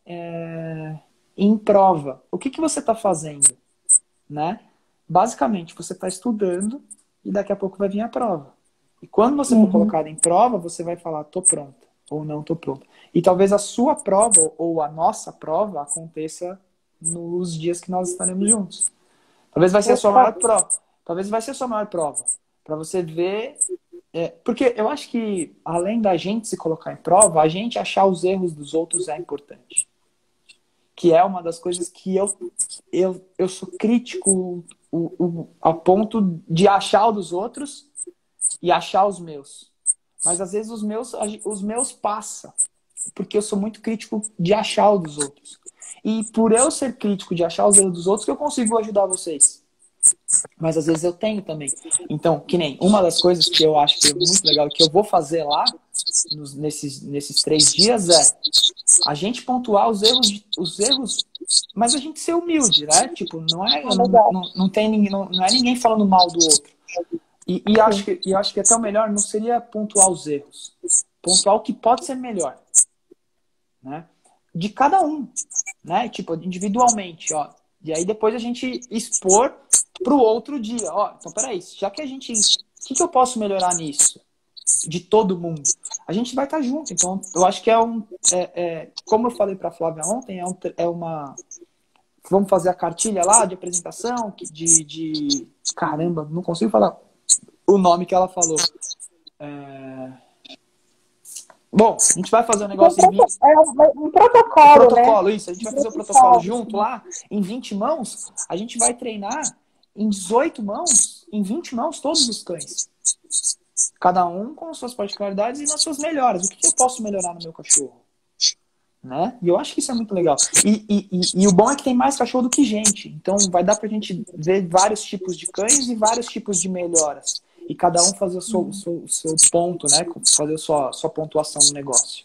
A: é, em prova. O que, que você está fazendo? Né? Basicamente, você está estudando e daqui a pouco vai vir a prova. E quando você for
B: Uhum.
A: colocado em prova, você vai falar, tô pronta ou não tô pronta. E talvez a sua prova ou a nossa prova aconteça nos dias que nós estaremos juntos. Talvez vai ser a sua
B: Opa.
A: maior prova. Talvez vai ser a sua maior prova. Para você ver. É, porque eu acho que, além da gente se colocar em prova, a gente achar os erros dos outros é importante. Que é uma das coisas que eu, eu, eu sou crítico o, o, a ponto de achar o dos outros e achar os meus. Mas às vezes os meus, os meus passa. Porque eu sou muito crítico de achar o dos outros. E por eu ser crítico de achar os erros dos outros, que eu consigo ajudar vocês. Mas às vezes eu tenho também. Então, que nem uma das coisas que eu acho que é muito legal, que eu vou fazer lá, nos, nesses, nesses três dias, é a gente pontuar os erros, os erros, mas a gente ser humilde, né? Tipo, não é,
B: Ah,
A: não,
B: legal.
A: não, não tem ninguém, não, não é ninguém falando mal do outro. E, e, acho
B: Sim.
A: que, e acho que até o melhor não seria pontuar os erros. Pontuar o que pode ser melhor. Né? De cada um, né? Tipo, individualmente, ó. E aí depois a gente expor pro outro dia, ó. Então, peraí, já que a gente... O que, que eu posso melhorar nisso? De todo mundo. A gente vai estar junto. Então, eu acho que é um... É, é, como eu falei pra Flávia ontem, é, um, é uma... Vamos fazer a cartilha lá de apresentação, de... de... Caramba, não consigo falar o nome que ela falou. É... Bom, a gente vai fazer um negócio em vinte...
B: É um, um
A: O
B: protocolo,
A: protocolo,
B: né?
A: isso. A gente vai
B: Um
A: fazer o protocolo
B: protocolo,
A: junto
B: sim.
A: lá, em vinte mãos. A gente vai treinar em dezoito mãos, em vinte mãos, todos os cães. Cada um com suas particularidades e nas suas melhoras. O que eu posso melhorar no meu cachorro? Né? E eu acho que isso é muito legal. E, e, e, e o bom é que tem mais cachorro do que gente. Então vai dar pra gente ver vários tipos de cães e vários tipos de melhoras. E cada um fazer o seu, o seu, o seu ponto, né? Fazer a sua, sua pontuação no negócio.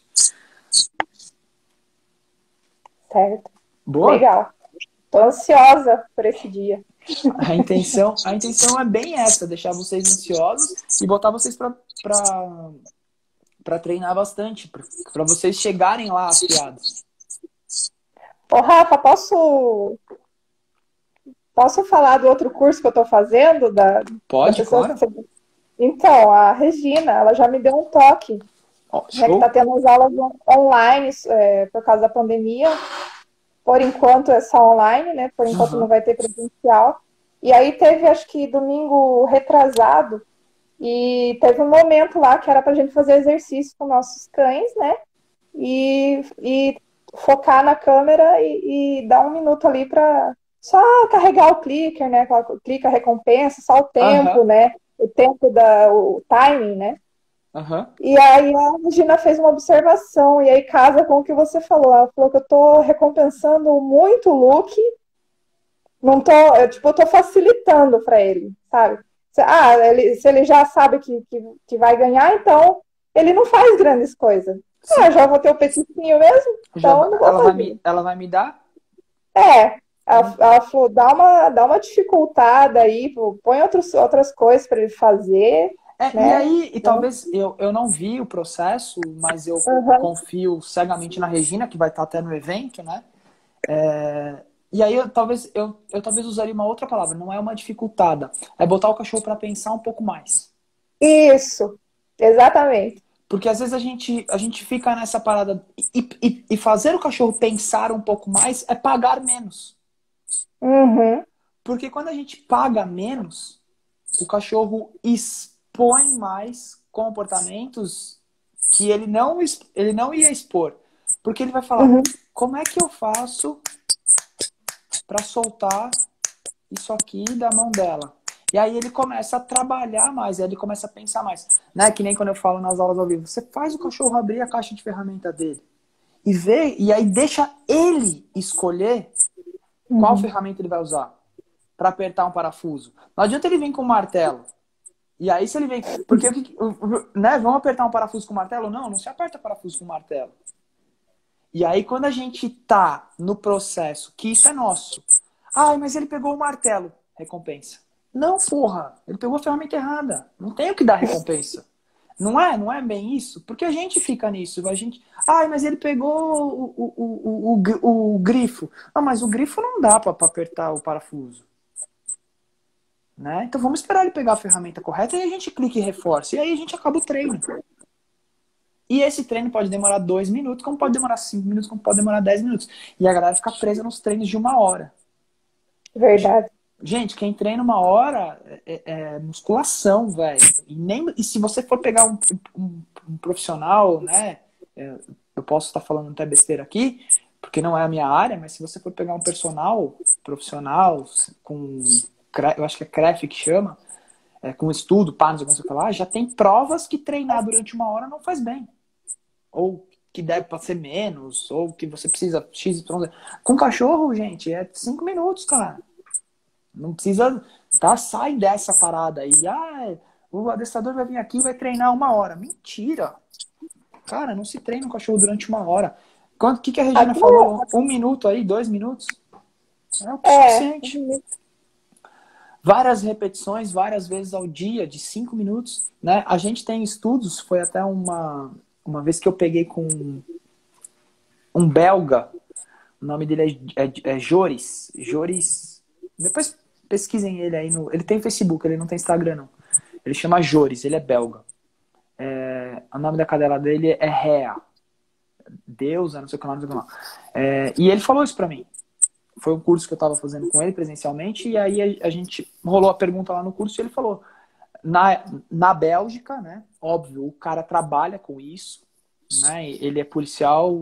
B: Certo.
A: Boa?
B: Legal. Tô ansiosa por esse dia.
A: A intenção, a intenção é bem essa, deixar vocês ansiosos e botar vocês pra, pra, pra treinar bastante, pra, pra vocês chegarem lá afiados.
B: Ô, Rafa, posso, posso falar do outro curso que eu tô fazendo? Da, da
A: Pode,
B: pessoa
A: claro.
B: que você... Então, a Regina, ela já me deu um toque,
A: Ó,
B: né, que tá
A: show.
B: tendo as aulas on- online, é, por causa da pandemia. Por enquanto é só online, né? Por enquanto não
A: Aham,
B: vai ter presencial. E aí teve, acho que domingo retrasado, e teve um momento lá que era pra gente fazer exercício com nossos cães, né? E, e focar na câmera e, e dar um minuto ali pra só carregar o clicker, né? Clica recompensa, só o tempo,
A: aham,
B: né? O tempo da, o timing, né?
A: aham.
B: E aí a Regina fez uma observação, e aí casa com o que você falou. Ela falou que eu tô recompensando muito o Luke, não tô, eu, tipo, eu tô facilitando para ele, sabe? Se- Ah, ele, se ele já sabe que, que, que vai ganhar, então ele não faz grandes coisas. Ah,
A: Sim.
B: já vou ter o petisquinho mesmo,
A: Já,
B: então
A: va-
B: não vou
A: ela vai
B: fazer.
A: me, ela vai me dar?
B: É, ela,
A: Hum.
B: ela falou, dá uma, dá uma dificultada aí, pô, põe outros, outras coisas para ele fazer,
A: É, e
B: né?
A: aí, e
B: Então,
A: talvez eu, eu não vi o processo, mas eu
B: uhum,
A: confio cegamente na Regina, que vai estar até no evento, né? É, e aí eu talvez eu, eu talvez usaria uma outra palavra, não é uma dificultada, é botar o cachorro para pensar um pouco mais.
B: isso, exatamente.
A: Porque às vezes a gente, a gente fica nessa parada e, e, e fazer o cachorro pensar um pouco mais é pagar menos.
B: Uhum,
A: Porque quando a gente paga menos, o cachorro expõe mais comportamentos que ele não, es- ele não ia expor. Porque ele vai falar,
B: uhum,
A: como é que eu faço para soltar isso aqui da mão dela? E aí ele começa a trabalhar mais, aí ele começa a pensar mais. Né? Que nem quando eu falo nas aulas ao vivo. Você faz o cachorro abrir a caixa de ferramenta dele. E ver, e aí deixa ele escolher qual
B: uhum.
A: ferramenta ele vai usar para apertar um parafuso. Não adianta ele vir com um martelo. E aí se ele vem... Porque, né, vamos apertar um parafuso com martelo? Não, não se aperta parafuso com martelo. E aí quando a gente tá no processo, que isso é nosso. Ai, mas ele pegou o martelo. Recompensa. Não, porra. Ele pegou a ferramenta errada. Não tem o que dar recompensa. Não é? Não é bem isso? Porque a gente fica nisso. A gente. Ai, mas ele pegou o, o, o, o, o, o grifo. Ah, mas o grifo não dá para apertar o parafuso. Né? Então vamos esperar ele pegar a ferramenta correta e a gente clica e reforça. E aí a gente acaba o treino. E esse treino pode demorar dois minutos, como pode demorar cinco minutos, como pode demorar dez minutos. E a galera fica presa nos treinos de uma hora.
B: Verdade.
A: Gente, quem treina uma hora é, é musculação, velho. E, nem, e se você for pegar um, um, um profissional, né? É, eu posso estar falando até besteira aqui, porque não é a minha área, mas se você for pegar um personal profissional com, eu acho que é C R E F que chama, é, com estudo, pá, não sei o que falar, já tem provas que treinar durante uma hora não faz bem. Ou que deve para ser menos, ou que você precisa X, Y. Com cachorro, gente, é cinco minutos, cara. Não precisa, tá? Sai dessa parada aí. Ah, o adestrador vai vir aqui e vai treinar uma hora. Mentira. Cara, não se treina um cachorro durante uma hora. O que, que a Regina
B: Aqui
A: falou? Um minuto aí, dois minutos? É o
B: é,
A: suficiente. Várias repetições, várias vezes ao dia, de cinco minutos. Né? A gente tem estudos, foi até uma, uma vez que eu peguei com um belga, o nome dele é, é, é Joris. Joris. Depois pesquisem ele aí no. Ele tem Facebook, ele não tem Instagram, não. Ele chama Joris, ele é belga. É, o nome da cadela dele é Rea. Deusa, não sei o que lá, não sei o que lá. É, e ele falou isso pra mim. Foi um curso que eu tava fazendo com ele presencialmente, e aí a, a gente rolou a pergunta lá no curso e ele falou. Na, na Bélgica, né? Óbvio, o cara trabalha com isso, né? Ele é policial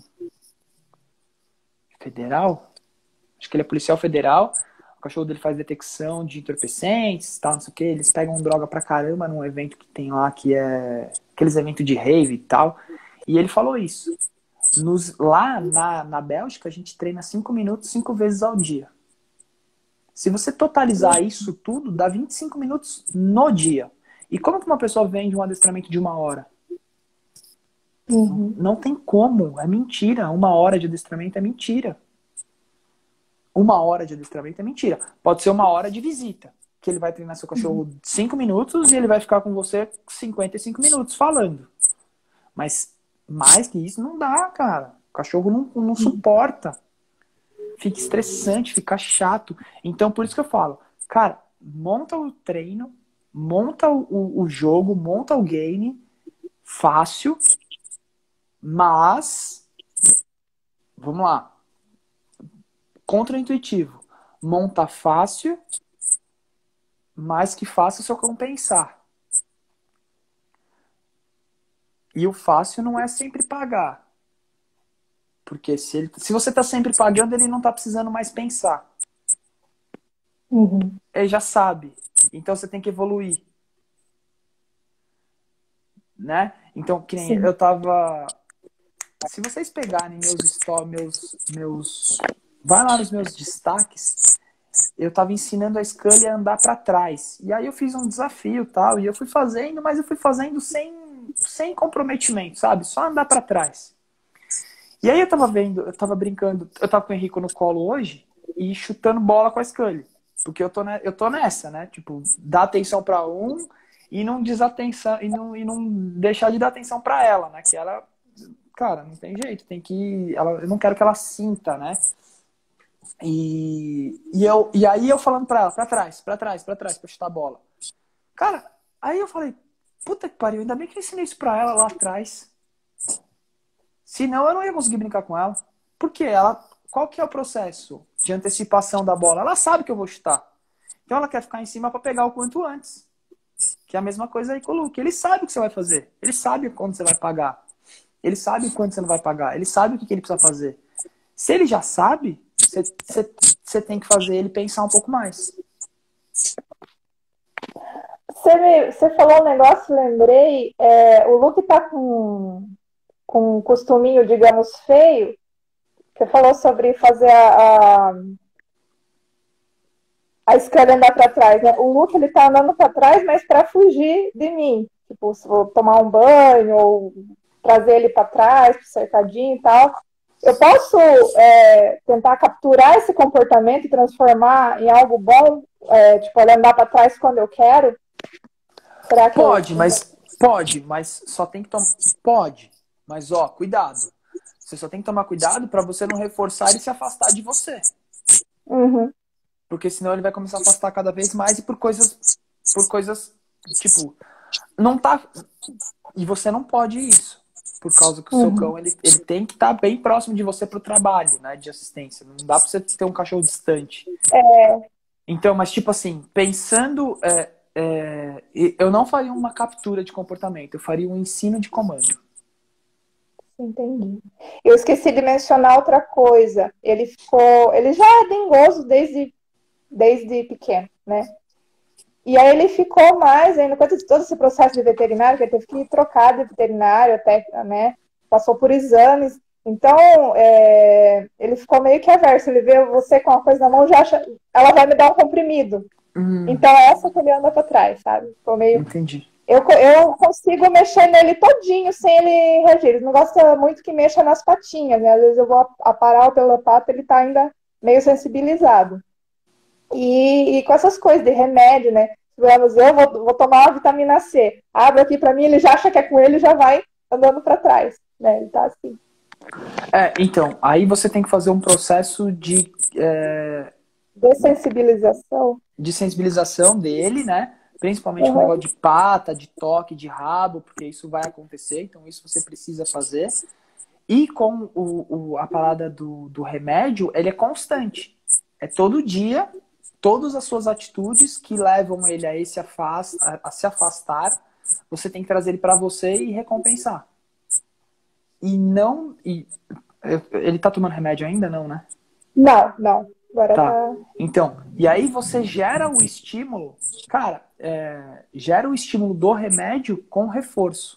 A: federal? Acho que ele é policial federal. O cachorro dele faz detecção de entorpecentes, tal, não sei o que. Eles pegam droga pra caramba num evento que tem lá, que é aqueles eventos de rave e tal. E ele falou isso. Nos, lá na, na Bélgica, a gente treina cinco minutos, cinco vezes ao dia. Se você totalizar isso tudo, dá vinte e cinco minutos no dia. E como que uma pessoa vende um adestramento de uma hora?
B: Uhum.
A: Não tem como. É mentira. Uma hora de adestramento é mentira. Uma hora de adestramento é mentira. Pode ser uma hora de visita, que ele vai treinar seu cachorro cinco minutos e ele vai ficar com você cinquenta e cinco minutos falando. Mas mais que isso não dá, cara. O cachorro não, não suporta. Fica estressante, fica chato. Então, por isso que eu falo, cara, monta o treino, monta o, o jogo, monta o game fácil, mas vamos lá. Contra-intuitivo. Monta fácil, mas que faça o seu compensar. E o fácil não é sempre pagar. Porque se, ele, se você está sempre pagando, ele não está precisando mais pensar.
B: Uhum.
A: Ele já sabe. Então você tem que evoluir. Né? Então, que nem
B: Sim.
A: eu tava... Se vocês pegarem meus stories, meus, meus... Vai lá nos meus destaques. Eu tava ensinando a Scully a andar para trás. E aí eu fiz um desafio e tal. E eu fui fazendo, mas eu fui fazendo sem, sem comprometimento, sabe? Só andar para trás. E aí eu tava vendo, eu tava brincando, eu tava com o Henrico no colo hoje e chutando bola com a Scully. Porque eu tô, ne- eu tô nessa, né? Tipo, dar atenção pra um e não desatenção, e não, e não deixar de dar atenção pra ela, né? Que ela, cara, não tem jeito, tem que. Ela, eu não quero que ela sinta, né? E, e, eu, e aí eu falando pra ela, pra trás, pra trás, pra trás, pra chutar a bola. Cara, aí eu falei, puta que pariu, ainda bem que eu ensinei isso pra ela lá atrás. Senão eu não ia conseguir brincar com ela. Porque ela, qual que é o processo de antecipação da bola? Ela sabe que eu vou chutar. Então ela quer ficar em cima para pegar o quanto antes. Que é a mesma coisa aí com o Luke. Ele sabe o que você vai fazer. Ele sabe quando você vai pagar. Ele sabe quando você não vai pagar. Ele sabe o que ele precisa fazer. Se ele já sabe, você, você, você tem que fazer ele pensar um pouco mais.
B: Você, me, você falou um negócio, lembrei. É, o Luke tá com, com um costuminho, digamos, feio. Você falou sobre fazer a, a, a Scully andar pra trás, né? O Luke, ele tá andando pra trás, mas pra fugir de mim. Tipo, se vou tomar um banho ou trazer ele pra trás, pro cercadinho e tal. Eu posso é, tentar capturar esse comportamento e transformar em algo bom? É, tipo, ele andar pra trás quando eu quero? Será que
A: Pode,
B: eu...
A: mas Pode, mas só tem que tomar. Pode, mas ó, cuidado. Você só tem que tomar cuidado para você não reforçar e se afastar de você.
B: Uhum.
A: Porque senão ele vai começar a afastar cada vez mais e por coisas, por coisas, tipo, não tá. E você não pode isso. Por causa que o seu
B: Uhum.
A: cão, ele, ele tem que estar bem próximo de você pro trabalho, né? De assistência. Não dá pra você ter um cachorro distante.
B: É,
A: Então, mas tipo assim, pensando. É, é, eu não faria uma captura de comportamento, eu faria um ensino de comando.
B: entendi. Eu esqueci de mencionar outra coisa. Ele ficou, ele já é dengoso desde, desde pequeno, né? E aí ele ficou mais, ainda com todo esse processo de veterinário, que ele teve que trocar de veterinário, até, né? Passou por exames. Então, é, ele ficou meio que averso. Ele vê você com uma coisa na mão, já acha, ela vai me dar um comprimido.
A: Hum,
B: Então, é essa que ele anda pra trás, sabe? Ficou meio...
A: entendi.
B: Eu, eu consigo mexer nele todinho sem ele reagir. Ele não gosta muito que mexa nas patinhas, né? Às vezes eu vou aparar pela pata, ele tá ainda meio sensibilizado. E, e com essas coisas de remédio, né? Vamos, eu vou, vou tomar uma vitamina C. Abre aqui pra mim, ele já acha que é com ele e já vai andando pra trás, né? Ele tá assim.
A: É, então, aí você tem que fazer um processo de, é,
B: Dessensibilização.
A: de sensibilização dele, né? Principalmente com o
B: Uhum.
A: negócio de pata, de toque, de rabo, porque isso vai acontecer, então isso você precisa fazer. E com o, o, a parada do, do remédio, ele é constante. É todo dia, todas as suas atitudes que levam ele a, esse afast, a, a se afastar, você tem que trazer ele para você e recompensar. E não... E, ele tá tomando remédio ainda? Não, né?
B: Não, não. Agora
A: Tá.
B: tá.
A: Então, e aí você gera o estímulo, cara, é, gera o estímulo do remédio com reforço.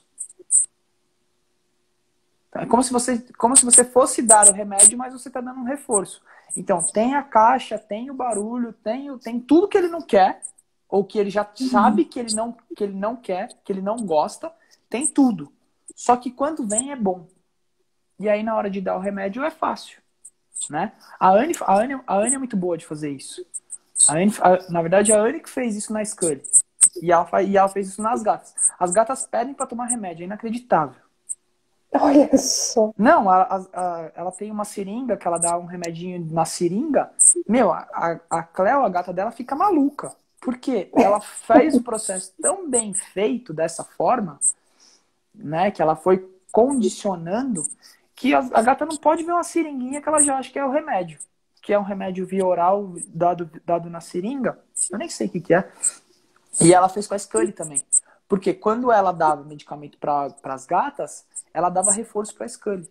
A: É como se você, como se você fosse dar o remédio, mas você está dando um reforço. Então, tem a caixa, tem o barulho, tem, o- tem tudo que ele não quer, ou que ele já sabe que ele, não, que ele não quer, que ele não gosta, tem tudo. Só que quando vem é bom. E aí, na hora de dar o remédio, é fácil. Né? A Anne, a, Anne, a Anne é muito boa de fazer isso. A Anne, a, na verdade, a Anne que fez isso na Scully. E ela, e ela fez isso nas gatas. As gatas pedem para tomar remédio, é inacreditável.
B: Olha só.
A: Não, a, a, ela tem uma seringa que ela dá um remedinho na seringa. Meu, a, a Cleo, a gata dela, fica maluca. Por quê? Ela fez o processo tão bem feito dessa forma, né? Que ela foi condicionando que a, a gata não pode ver uma seringuinha que ela já acha que é o remédio. Que é um remédio via oral dado, dado na seringa. Eu nem sei o que, que é. E ela fez com a Scully também. Porque quando ela dava medicamento para as gatas, ela dava reforço para a Scully.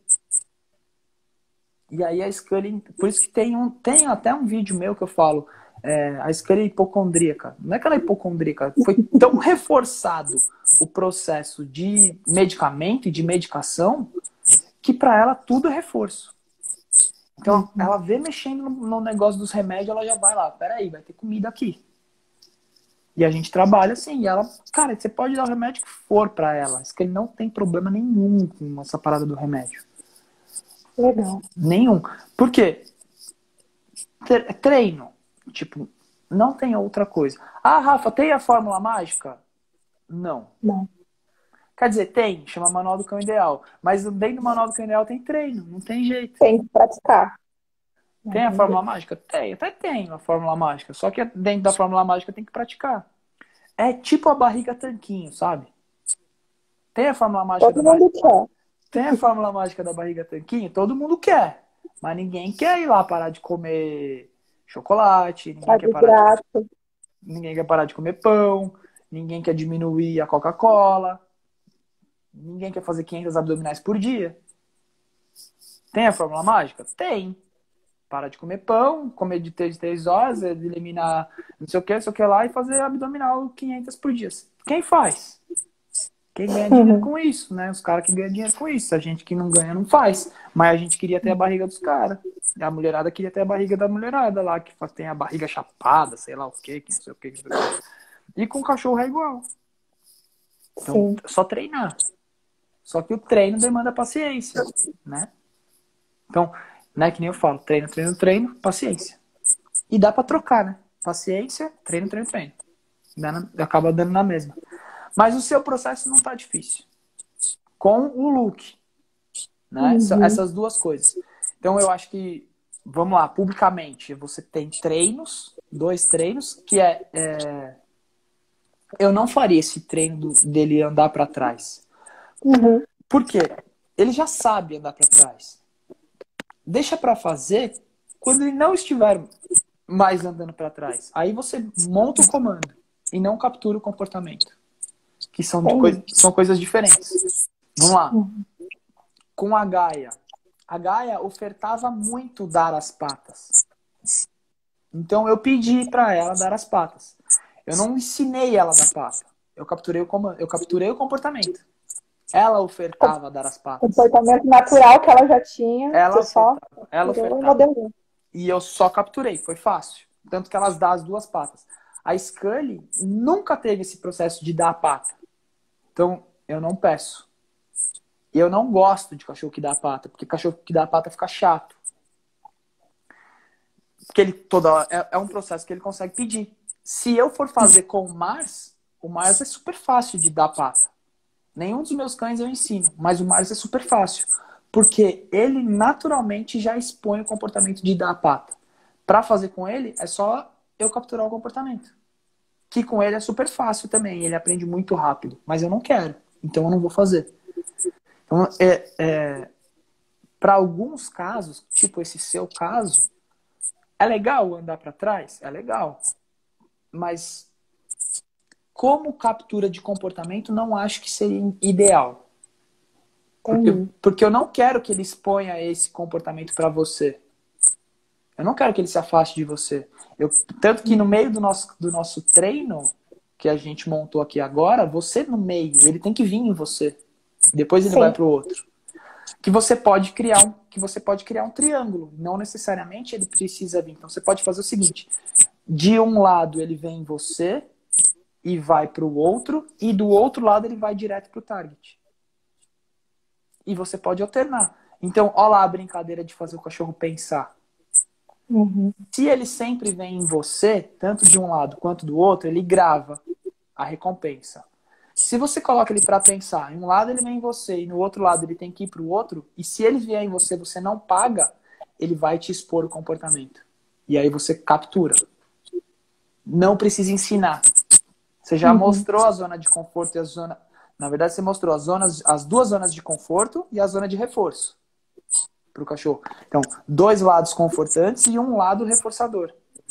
A: E aí a Scully... Por isso que tem, um, tem até um vídeo meu que eu falo... É, a Scully é hipocondríaca. Não é que ela é hipocondríaca. Foi tão reforçado o processo de medicamento e de medicação que para ela tudo é reforço. Então, uhum. ela vê mexendo no, no negócio dos remédios, ela já vai lá, peraí, vai ter comida aqui. E a gente trabalha assim, e ela, cara, você pode dar o remédio que for para ela, isso que ele não tem problema nenhum com essa parada do remédio.
B: Legal.
A: Nenhum. Por quê? Treino. Tipo, não tem outra coisa. Ah, Rafa, tem a fórmula mágica? Não.
B: Não.
A: Quer dizer, tem, chama Manual do Cão Ideal. Mas dentro do Manual do Cão Ideal tem treino, não tem jeito.
B: Tem que praticar.
A: Tem a fórmula mágica? Tem, até tem a fórmula mágica. Só que dentro da fórmula mágica tem que praticar. É tipo a barriga tanquinho, sabe? Tem a fórmula mágica
B: Todo
A: da
B: mundo
A: barriga.
B: quer.
A: Tem a fórmula mágica da barriga tanquinho? Todo mundo quer. Mas ninguém quer ir lá parar de comer chocolate, ninguém quer parar de... ninguém quer parar de comer pão, ninguém quer diminuir a Coca-Cola. Ninguém quer fazer quinhentos abdominais por dia. Tem a fórmula mágica? Tem. Para de comer pão, comer de três em três horas, eliminar não sei o que, não sei o que lá e fazer abdominal quinhentos por dia. Quem faz? Quem ganha dinheiro com isso, né? Os caras que ganham dinheiro com isso. A gente que não ganha não faz. Mas a gente queria ter a barriga dos caras. A mulherada queria ter a barriga da mulherada lá, que tem a barriga chapada, sei lá o que, que não sei o que. E com o cachorro é igual. Então, Sim. é só treinar. Só que o treino demanda paciência, né? Então, né, que nem eu falo, treino, treino, treino, paciência. E dá pra trocar, né? Paciência, treino, treino, treino. Dá na, acaba dando na mesma. Mas o seu processo não está difícil. Com o look, né?
B: Uhum.
A: Essas duas coisas. Então eu acho que, vamos lá, publicamente, você tem treinos, dois treinos, que é... é... eu não faria esse treino do, dele andar para trás.
B: Uhum.
A: Por quê? Ele já sabe andar para trás. Deixa para fazer quando ele não estiver mais andando para trás. Aí você monta o comando e não captura o comportamento. Que são, de coi são coisas diferentes. Vamos lá.
B: Uhum.
A: Com a Gaia. A Gaia ofertava muito dar as patas. Então eu pedi para ela dar as patas. Eu não ensinei ela a dar pata. Eu capturei o comando, eu capturei o comportamento. Ela ofertava dar as patas.
B: Comportamento natural que ela já tinha.
A: Ela
B: você só
A: ofertava. Ela ofertava.
B: modelou.
A: E eu só capturei, foi fácil. Tanto que elas dão as duas patas. A Scully nunca teve esse processo de dar a pata. Então, eu não peço. E eu não gosto de cachorro que dá a pata, porque cachorro que dá a pata fica chato. Porque ele toda é, é um processo que ele consegue pedir. Se eu for fazer com o Mars, o Mars é super fácil de dar a pata. Nenhum dos meus cães eu ensino, mas o Mars é super fácil. Porque ele naturalmente já expõe o comportamento de dar a pata. Para fazer com ele, é só eu capturar o comportamento. Que com ele é super fácil também. Ele aprende muito rápido. Mas eu não quero. Então eu não vou fazer. Então, é, é, para alguns casos, tipo esse seu caso, é legal andar para trás? É legal. Mas como captura de comportamento, não acho que seria ideal. Porque,
B: Uhum.
A: porque eu não quero que ele exponha esse comportamento para você. Eu não quero que ele se afaste de você. Eu, tanto que no meio do nosso, do nosso treino, que a gente montou aqui agora, você no meio, ele tem que vir em você. Depois ele
B: Sim.
A: vai para o outro. Que você pode criar um, que você pode criar um triângulo. Não necessariamente ele precisa vir. Então você pode fazer o seguinte: de um lado ele vem em você e vai para o outro, e do outro lado ele vai direto para o target. E você pode alternar. Então, olha lá a brincadeira de fazer o cachorro pensar.
B: Uhum.
A: Se ele sempre vem em você, tanto de um lado quanto do outro, ele grava a recompensa. Se você coloca ele para pensar, em um lado ele vem em você e no outro lado ele tem que ir para o outro, e se ele vier em você você não paga, ele vai te expor o comportamento. E aí você captura. Não precisa ensinar. Você já uhum. mostrou a zona de conforto e a zona... Na verdade, você mostrou as, zonas, as duas zonas de conforto e a zona de reforço para o cachorro. Então, dois lados confortantes e um lado reforçador.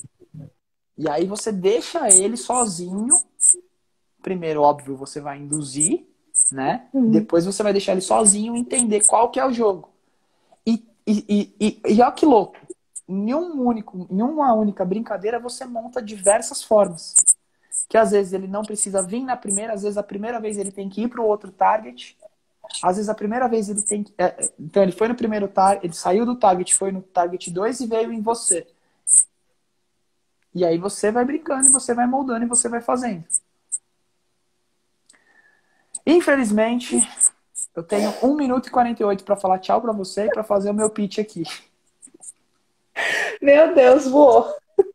A: E aí você deixa ele sozinho. Primeiro, óbvio, você vai induzir, né? Uhum. Depois você vai deixar ele sozinho entender qual que é o jogo. E, e, e, e, e olha que louco. Em, um único, em uma única brincadeira, você monta diversas formas. Que às vezes ele não precisa vir na primeira, às vezes a primeira vez ele tem que ir para o outro target. Às vezes a primeira vez ele tem que... É, então ele foi no primeiro target, ele saiu do target, foi no target dois e veio em você. E aí você vai brincando, você vai moldando e você vai fazendo. Infelizmente, eu tenho um minuto e quarenta e oito para falar tchau para você e para fazer o meu pitch aqui.
B: Meu Deus, voou.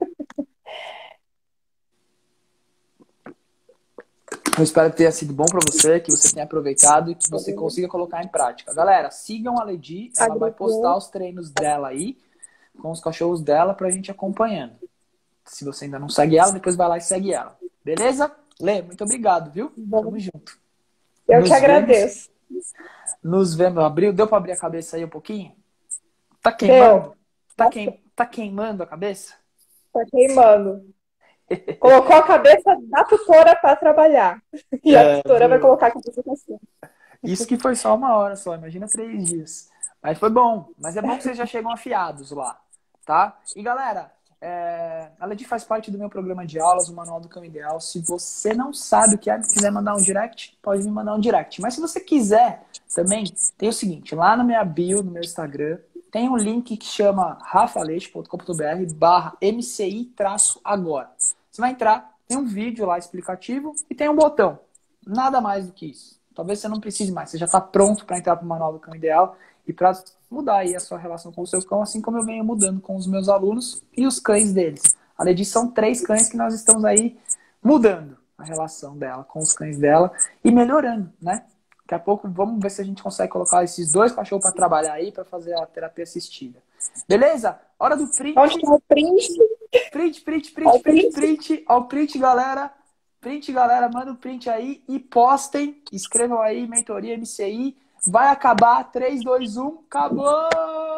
A: Eu espero que tenha sido bom para você, que você tenha aproveitado e que você consiga colocar em prática. Galera, sigam a Ledi, ela vai postar os treinos dela aí, com os cachorros dela, pra gente acompanhando. Se você ainda não segue ela, depois vai lá e segue ela. Beleza? Lê, muito obrigado, viu?
B: Bom.
A: Tamo junto.
B: Eu
A: Nos
B: que agradeço.
A: Vemos, nos vemos. Abriu, deu pra abrir a cabeça aí um pouquinho? Tá queimando? Tá, queim, tá queimando a cabeça?
B: Tá queimando. Colocou a cabeça da tutora para trabalhar. E a é, tutora viu? Vai colocar a cabeça pra cima.
A: Isso que foi só uma hora só, imagina três dias. Mas foi bom. Mas é bom que vocês já chegam afiados lá, tá? E galera, é... a Ledi faz parte do meu programa de aulas, o Manual do Cão Ideal. Se você não sabe o que é, quiser mandar um direct, pode me mandar um direct. Mas se você quiser também, tem o seguinte, lá na minha bio, no meu Instagram, tem um link que chama rafaleixo ponto com ponto br barra mci agora. Você vai entrar, tem um vídeo lá explicativo e tem um botão. Nada mais do que isso. Talvez você não precise mais. Você já está pronto para entrar para o Manual do Cão Ideal e para mudar aí a sua relação com o seu cão, assim como eu venho mudando com os meus alunos e os cães deles. Além disso, são três cães que nós estamos aí mudando. a relação dela com os cães dela e melhorando, né? Daqui a pouco vamos ver se a gente consegue colocar esses dois cachorros para trabalhar aí, para fazer a terapia assistida. Beleza? Hora do print.
B: Onde está o print?
A: Print, print,
B: Ó
A: print,
B: o
A: print,
B: print.
A: print. Ó o print, galera. Print, galera. Manda o print aí e postem. Escrevam aí, mentoria M C I. Vai acabar. três, dois, um. Acabou!